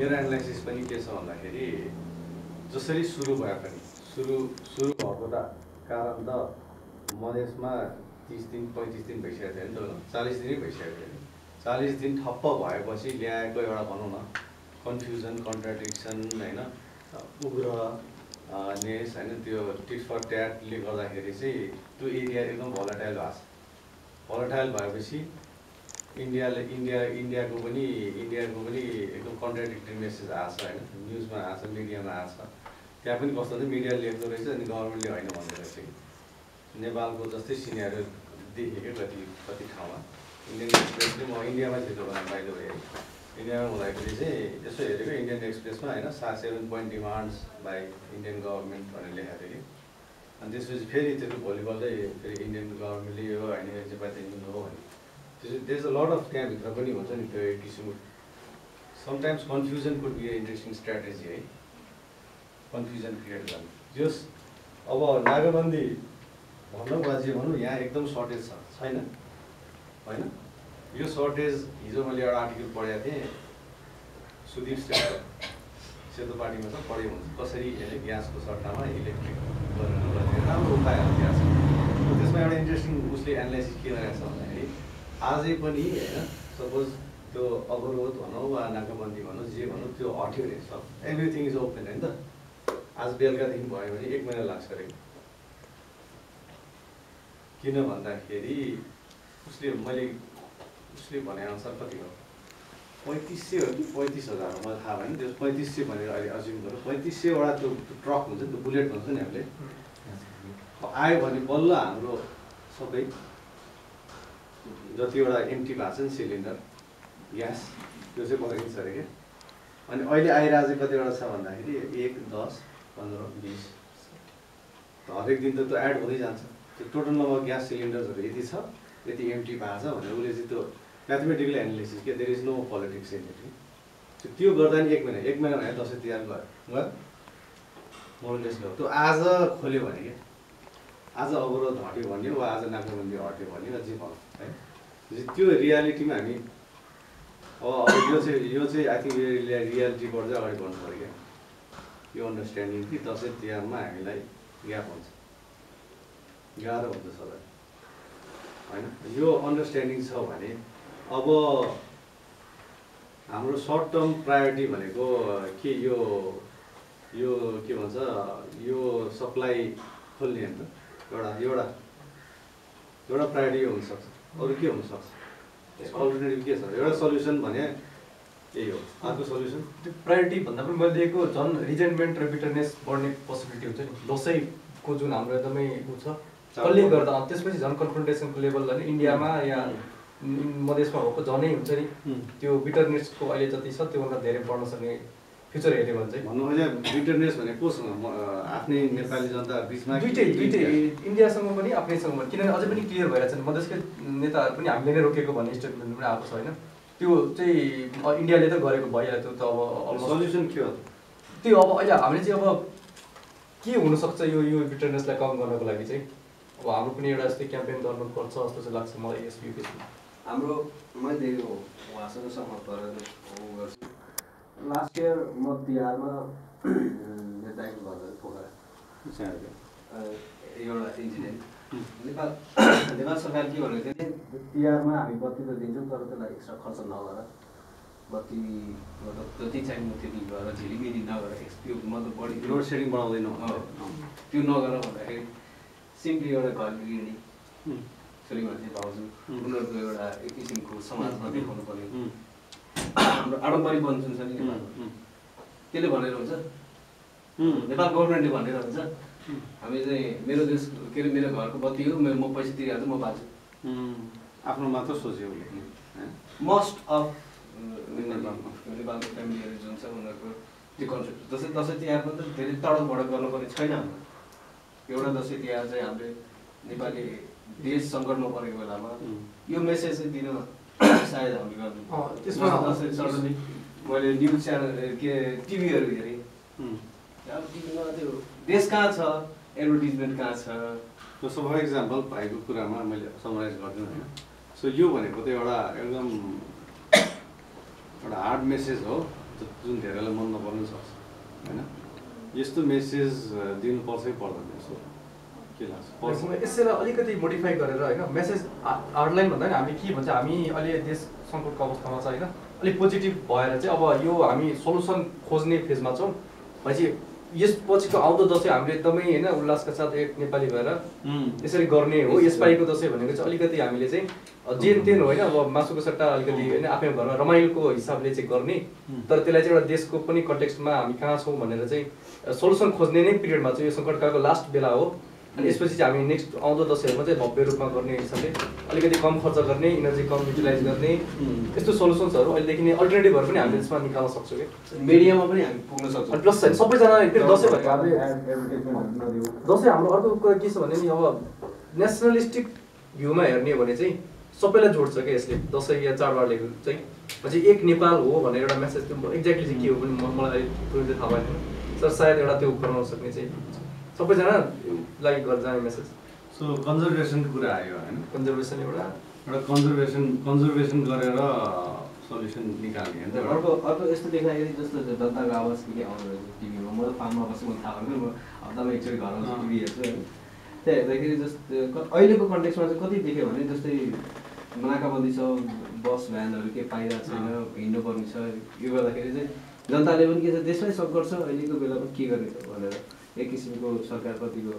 Speaker 3: मेरो एनालाइसिस पनि के छ भन्दाखेरि जसरी सुरु भए पनि सुरु सुरु भएको त कारण त मधेसमा तिस दिन पैँतिस दिन भइसकेको थियो नि त चालिस दिनै भइसकेको थियो नि चालिस दिन ठप्प भएपछि ल्याएको एउटा भनौँ न कन्फ्युजन कन्ट्राडिक्सन होइन उग्र नेस होइन त्यो टिट फर ट्याटले गर्दाखेरि चाहिँ त्यो एरिया एकदम भोलाटाइल भएको छ भोलाटाइल भएपछि इन्डियाले इन्डिया इन्डियाको पनि इन्डियाको पनि एकदम कन्ट्राडिक्टरी मेसेज आएको छ होइन न्युजमा आएको छ मिडियामा आएको छ त्यहाँ पनि कस्तो हुन्छ मिडियाले लेख्दो रहेछ अनि गभर्मेन्टले होइन भन्दो रहेछ कि नेपालको जस्तै सिनेरियो देखेँ कति कति ठाउँमा इन्डियन एक्सप्रेसले म इन्डियामा छिटो गर्न पाइलो है इन्डियामा हुँदाखेरि चाहिँ यसो हेरेको इन्डियन एक्सप्रेसमा होइन सात seven point demands by Indian government भनेर लेखेको थियो कि अनि त्यसपछि फेरि त्यो भोलिबल्लै फेरि इन्डियन गभर्मेन्टले यो होइन यो चाहिँ बाध्य हो भने there's a lot of त्यहाँभित्र पनि हुन्छ नि त्यो एक किसिमको sometimes confusion could be interesting strategy है कन्फ्युजन क्रिएट गर्ने जस अब नागाबन्दी भनौँ बाजे भनौँ यहाँ एकदम सर्टेज छ छैन होइन यो सर्टेज हिजो मैले एउटा आर्टिकल पढेको थिएँ सुदीप श्रेष्ठ सेतो पार्टीमा छ पढ्यो हुन्छ कसरी ग्यासको सट्टामा इलेक्ट्रिक गरेर राम्रो उपायहरू ग्यास त्यसमा एउटा इन्ट्रेस्टिङ उसले एनालाइसिस के गरेको छ भन्दाखेरि आजै पनि होइन सपोज त्यो अवरोध भनौँ वा नाकाबन्दी भनौँ जे भनौँ त्यो हट्यो रहेछ एभ्रिथिङ इज ओपन होइन त आज बेलुकादेखि भयो भने एक महिना लाग्छ अरे किन भन्दाखेरि उसले मैले उसले भनेअनुसार कति हो पैँतिस सय हो कि पैँतिस हजार मलाई थाहा भएन त्यो पैँतिस सय भनेर अहिले अज्युम गरौँ पैँतिस सयवटा त्यो ट्रक हुन्छ नि त्यो बुलेट भन्छ नि हामीले आयो भने बल्ल हाम्रो सबै जतिवटा एम्टी भएको छ नि सिलिन्डर ग्यास त्यो चाहिँ पठाइदिन्छ अरे क्या अनि अहिले आइरहेको चाहिँ कतिवटा छ भन्दाखेरि एक दस पन्ध्र बिस हरेक दिन त त्यो एड हुँदै जान्छ त्यो टोटल नम्बर ग्यास सिलिन्डर्सहरू यति छ यति एम्टी भएको छ भनेर उसले चाहिँ त्यो म्याथमेटिकल एनालिसिस के there is no politics in it त्यो गर्दा नि एक महिना एक महिना भने दसैँ तिहार गयो गयो मोरलेस गयो त्यो आज खोल्यो भने क्या आज अवरोध हट्यो भने वा आज नाकाबन्दी हट्यो भने वा जे भनौँ है त्यो रियालिटीमा हामी अब अब यो चाहिँ यो चाहिँ आई थिङ्क रियालिटीबाट चाहिँ अगाडि बढ्नु पऱ्यो क्या यो अन्डरस्ट्यान्डिङ कि दसैँ तिहारमा हामीलाई ग्याप हुन्छ गाह्रो हुन्छ सबै होइन यो अन्डरस्ट्यान्डिङ छ भने अब हाम्रो सर्ट टर्म प्रायोरिटी भनेको के यो यो के भन्छ यो सप्लाई खोल्ने होइन एउटा एउटा एउटा प्रायोरिटी हुनसक्छ अरू के हुनसक्छ अल्टरनेटिभ के छ एउटा सल्युसन भने यही हो अर्को सल्युसन
Speaker 5: त्यो प्रायोरिटी भन्दा पनि मैले दिएको झन् रिजेन्टमेन्ट र बिटरनेस बढ्ने पोसिबिलिटी हुन्छ नि दसैँको जुन हाम्रो एकदमै ऊ छ कसले गर्दा त्यसपछि झन् कन्फ्रन्टेसनको लेभल झन् इन्डियामा या मधेसमा भएको झनै हुन्छ नि त्यो बिटरनेसको अहिले जति छ त्योभन्दा धेरै बढ्न सक्ने फ्युचर हेऱ्यो भने चाहिँ
Speaker 3: भन्नु अहिले बिटरनेस भने कोसँग आफ्नै नेपाली जनता बिचमा
Speaker 5: दुइटै दुइटै इन्डियासँग पनि आफ्नैसँग पनि किनभने अझै पनि क्लियर भइरहेको छ मधेसकै नेताहरू पनि हामीले नै रोकेको भन्ने स्टेटमेन्ट पनि आएको छ होइन त्यो चाहिँ इन्डियाले त गरेको भइहाल्यो त्यो त अब
Speaker 3: सल्युसन के हो
Speaker 5: त्यो अब अहिले हामीले चाहिँ अब के हुनसक्छ यो यो बिटरनेसलाई कम गर्नको लागि चाहिँ अब हाम्रो पनि एउटा यस्तै क्याम्पेन गर्नुपर्छ जस्तो चाहिँ लाग्छ मलाई यस युकेसमा
Speaker 7: हाम्रो मैले उहाँसँग सहमत गरेर गर्छु लास्ट इयर म तिहारमा नेताको घर पोखरा एउटा इन्सिडेन्ट नेपाल नेपाल सरकार के भनेको थियो भने तिहारमा हामी बत्ती त दिन्छौँ तर त्यसलाई एक्स्ट्रा खर्च नगर बत्ती मतलब जति चाहिने त्यति गरेर झिलिमिली नगर त्यो मतलब बढी
Speaker 3: लोड सेडिङ बढाउँदैन
Speaker 7: त्यो नगर भन्दाखेरि सिम्पली एउटा घर गृहिणी छोरी मान्छे भाउजू उनीहरूको एउटा एक किसिमको समाजमा देखाउनु पर्यो हाम्रो आडम्बरीपन जुन छ नि नेपालमा त्यसले भनेर हुन्छ नेपाल गभर्मेन्टले भनेर हुन्छ हामी चाहिँ मेरो देश के अरे मेरो घरको बत्ती हो म पैसा तिरिहाल्छु म बाँच्छु
Speaker 3: आफ्नो मात्र सोच्यो उसले
Speaker 7: मोस्ट अफ नेपालको फ्यामिलीहरू जुन छ उनीहरूको त्यो कन्सेप्ट जस्तै दसैँ तिहारमा त धेरै तडकभड गर्नुपर्ने छैन हाम्रो एउटा दसैँ तिहार चाहिँ हामीले नेपाली देश सङ्कटमा परेको बेलामा यो मेसेज चाहिँ दिन सायद हामीले गर्नु त्यसमा दसैँ सडनली मैले न्युज च्यानल के टिभीहरू हेरेँ अब टिभीमा त्यो देश कहाँ छ एडभर्टिजमेन्ट कहाँ छ
Speaker 3: जस्तो फर इक्जाम्पल भाइको कुरामा मैले समराइज गरिदिउँ होइन सो यो भनेको त एउटा एकदम एउटा हार्ड मेसेज हो जुन धेरैलाई मन नपर्न सक्छ होइन यस्तो मेसेज दिनुपर्छै पर्दैन यसो के लाग्छ
Speaker 5: यसैलाई अलिकति मोडिफाई गरेर होइन मेसेज आउटलाइन भन्दा नि हामी के भन्छ हामी अहिले देश सङ्कटको अवस्थामा छ होइन अलिक पोजिटिभ भएर चाहिँ अब यो हामी सल्युसन खोज्ने फेजमा छौँ भनेपछि यसपछिको आउँदो दसैँ हामीले एकदमै होइन उल्लासका साथ एक नेपाली भएर यसरी गर्ने हो यसपालिको दसैँ भनेको चाहिँ अलिकति हामीले चाहिँ जेन तेन होइन अब मासुको सट्टा अलिकति होइन आफ्नै घरमा रमाइलोको हिसाबले चाहिँ गर्ने तर त्यसलाई चाहिँ एउटा देशको पनि कन्टेक्स्टमा हामी कहाँ छौँ भनेर चाहिँ सल्युसन खोज्ने नै पिरियडमा चाहिँ यो सङ्कटकालको लास्ट बेला हो अनि यसपछि चाहिँ हामी नेक्स्ट आउँदो दसैँहरूमा चाहिँ भव्य रूपमा गर्ने हिसाबले अलिकति कम खर्च गर्ने इनर्जी कम युटिलाइज गर्ने यस्तो सल्युसन्सहरू अहिलेदेखि नै अल्टरनेटिभहरू पनि हामीले त्यसमा निकाल्न सक्छौँ कि
Speaker 7: मिडियामा पनि हामी पुग्न सक्छौँ
Speaker 5: अनि प्लस सबैजना दसैँ भनेको हामीले दसैँ हाम्रो अर्को कुरा के छ भने नि अब नेसनलिस्टिक भ्यूमा हेर्ने भने चाहिँ सबैलाई जोड्छ क्या यसले दसैँ या चाडबाडले चाहिँ चाहिँ एक नेपाल हो भनेर एउटा मेसेज त्यो एक्ज्याक्टली चाहिँ के हो पनि मलाई पुरै थाहा भएन सर सायद एउटा त्यो बनाउन सक्ने चाहिँ सबैजनालाई गरेर जाने मेसेज
Speaker 3: सो कन्जर्भेसनको कुरा आयो होइन
Speaker 5: कन्जर्भेसन एउटा
Speaker 3: एउटा कन्जर्भेसन कन्जर्भेसन गरेर सल्युसन निकाल्ने होइन
Speaker 7: अर्को अर्को यस्तो देखाखेरि जस्तो जनताको आवाज के आउँदो रहेछ टिभीमा म त फार्ममा बसेँ मलाई थाहा भएन म हप्तामा एकचोटि घरमा टिभी हेर्छु होइन त्यहाँ हेर्दाखेरि जस्तो अहिलेको कन्टेक्समा चाहिँ कति देख्यो भने जस्तै नाकाबन्दी छ बस भ्यानहरू के पाइरहेको छैन हिँड्नुपर्ने छ यो गर्दाखेरि चाहिँ जनताले पनि के छ देशमै सङ्कट छ अहिलेको बेलामा के गर्ने भनेर एक किसिमको सरकारप्रतिको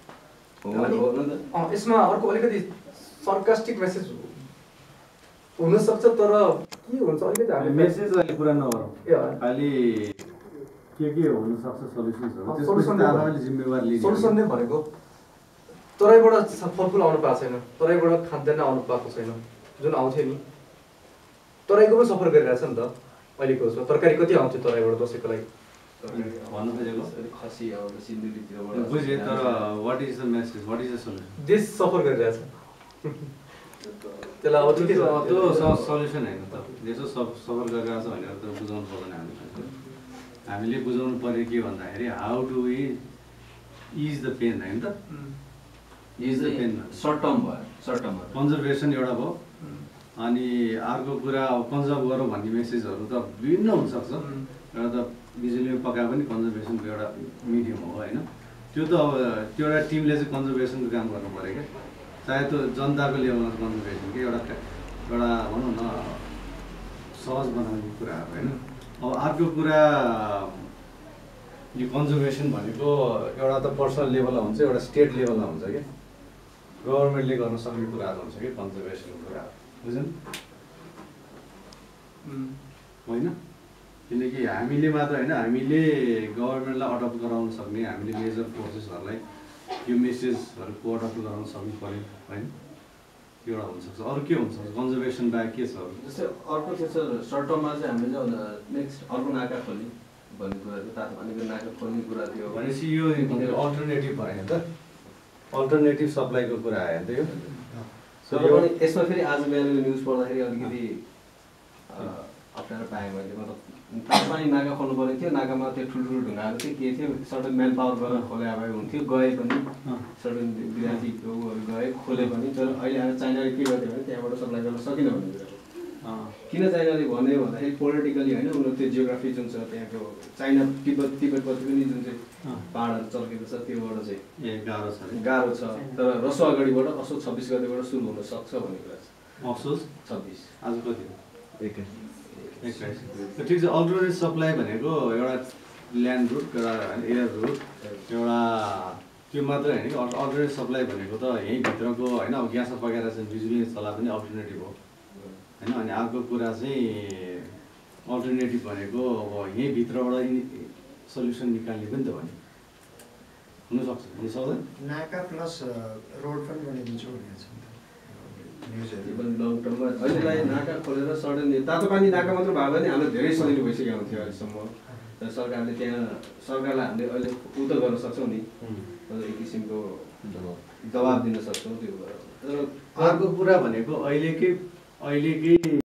Speaker 5: यसमा अर्को अलिकति सर्कास्टिक मेसेज हुनसक्छ तर के हुन्छ अलिकति हामी
Speaker 3: मेसेज अहिले कुरा नगरौँ खालि के के हुनसक्छ सल्युसन्सहरू जिम्मेवार लिने
Speaker 5: सल्युसन नै भनेको तराईबाट फलफुल आउनु पाएको छैन तराईबाट खाद्यान्न आउनु पाएको छैन जुन आउँथ्यो नि तराईको पनि सफर गरिरहेछ नि त अहिलेको उसमा तरकारी कति आउँथ्यो तराईबाट दसैँको लागि
Speaker 3: भन्नु खोजेको
Speaker 7: खसी आउँदा सिन्धुलीतिरबाट
Speaker 3: बुझेँ तर what is the message what is the solution
Speaker 5: देश सफर गरिरहेछ त्यसलाई अब ठिकै छ
Speaker 3: त्यो सल्युसन होइन त देशो सफर गरिरहेछ भनेर त बुझाउनु पर्दैन हामीले हामीले बुझाउनु पर्यो के भन्दाखेरि how to we is the pain होइन त is the pain
Speaker 7: short term भयो सर्ट टर्ममा
Speaker 3: कन्जर्भेसन एउटा भयो अनि अर्को कुरा अब कन्जर्भ गरौँ भन्ने मेसेजहरू त विभिन्न हुनसक्छ एउटा त बिजुलीमा पकाए पनि कन्जर्भेसनको एउटा मिडियम हो होइन त्यो त अब त्यो एउटा टिमले चाहिँ कन्जर्भेसनको काम गर्नु पऱ्यो क्या चाहे त्यो जनताको लेभलमा कन्जर्भेसन कि एउटा एउटा भनौँ न सहज बनाउने कुरा हो होइन अब अर्को कुरा यो कन्जर्भेसन भनेको एउटा त पर्सनल लेभलमा हुन्छ एउटा स्टेट लेभलमा हुन्छ कि गभर्मेन्टले गर्न सक्ने कुराहरू हुन्छ कि कन्जर्भेसनको कुराहरू बुझ्नु होइन किनकि हामीले मात्र होइन हामीले गभर्मेन्टलाई अडप्ट गराउन सक्ने हामीले मेजर फोर्सेसहरूलाई यो मेसेजहरू को अडप्ट गराउन सक्नु पऱ्यो होइन त्यो एउटा हुनसक्छ अरू के हुनसक्छ कन्जर्भेसन बाहेक के छ
Speaker 7: जस्तै अर्को के छ सर्ट टर्ममा चाहिँ हामीले चाहिँ नेक्स्ट अर्को नाका खोल्ने भन्ने कुरा थियो तातो पानीको नाका खोल्ने कुरा थियो
Speaker 3: भनेपछि यो अल्टरनेटिभ भएन त अल्टरनेटिभ सप्लाईको कुरा आयो नि त यो
Speaker 7: तर पनि यसमा फेरि आज बिहानको न्युज पढ्दाखेरि अलिकति अप्ठ्यारो पाएँ मैले मतलब तातो पानी नाका खोल्नु पर्ने थियो नाकामा त्यो ठुल्ठुलो ढुङ्गाहरू चाहिँ के थियो सर्टन म्यान पावर गरेर खोले भए हुन्थ्यो गए पनि सर्टन विद्यार्थीहरू गए खोले पनि तर अहिले आएर चाइनाले के गर्थ्यो भने त्यहाँबाट सप्लाई गर्न सकिन भन्ने कुरा किन चाइनाले भन्यो भन्दाखेरि पोलिटिकली होइन उनीहरू त्यो जियोग्राफी जुन छ त्यहाँको चाइना तिब्बत तिब्बतपछि पनि जुन चाहिँ पाहाडहरू चर्केको छ त्योबाट चाहिँ
Speaker 3: गाह्रो छ
Speaker 7: गाह्रो छ तर रसो अगाडिबाट असोज छब्बिस गतिबाट सुरु हुन सक्छ भन्ने कुरा छ
Speaker 3: असोज
Speaker 7: छब्बिस
Speaker 3: आज कति एक्काइस ठिक छ अल्टरनेट सप्लाई भनेको एउटा ल्यान्ड रुट एउटा एयर रुट एउटा त्यो मात्रै होइन कि अल्टरनेट सप्लाई भनेको त यहीँभित्रको होइन अब ग्यास पकाएर चाहिँ बिजुली चला पनि अल्टरनेटिभ हो होइन अनि अर्को कुरा चाहिँ अल्टरनेटिभ भनेको अब यहीँभित्रबाट सल्युसन निकाल्ने पनि त भने हुनसक्छ हुन सक्दैन
Speaker 8: नाका प्लस रोड पनि बनाइदिन्छु भनेको छ
Speaker 7: लङ टर्ममा अहिलेलाई नाका खोलेर सडन तातो पानी नाका मात्र भयो भने हामीलाई धेरै सजिलो भइसकेको हुन्थ्यो अहिलेसम्म तर सरकारले त्यहाँ सरकारलाई हामीले अहिले उ त गर्न सक्छौँ नि एक किसिमको दबाब दिन सक्छौँ त्यो तर
Speaker 3: अर्को कुरा भनेको अहिलेकै अहिलेकै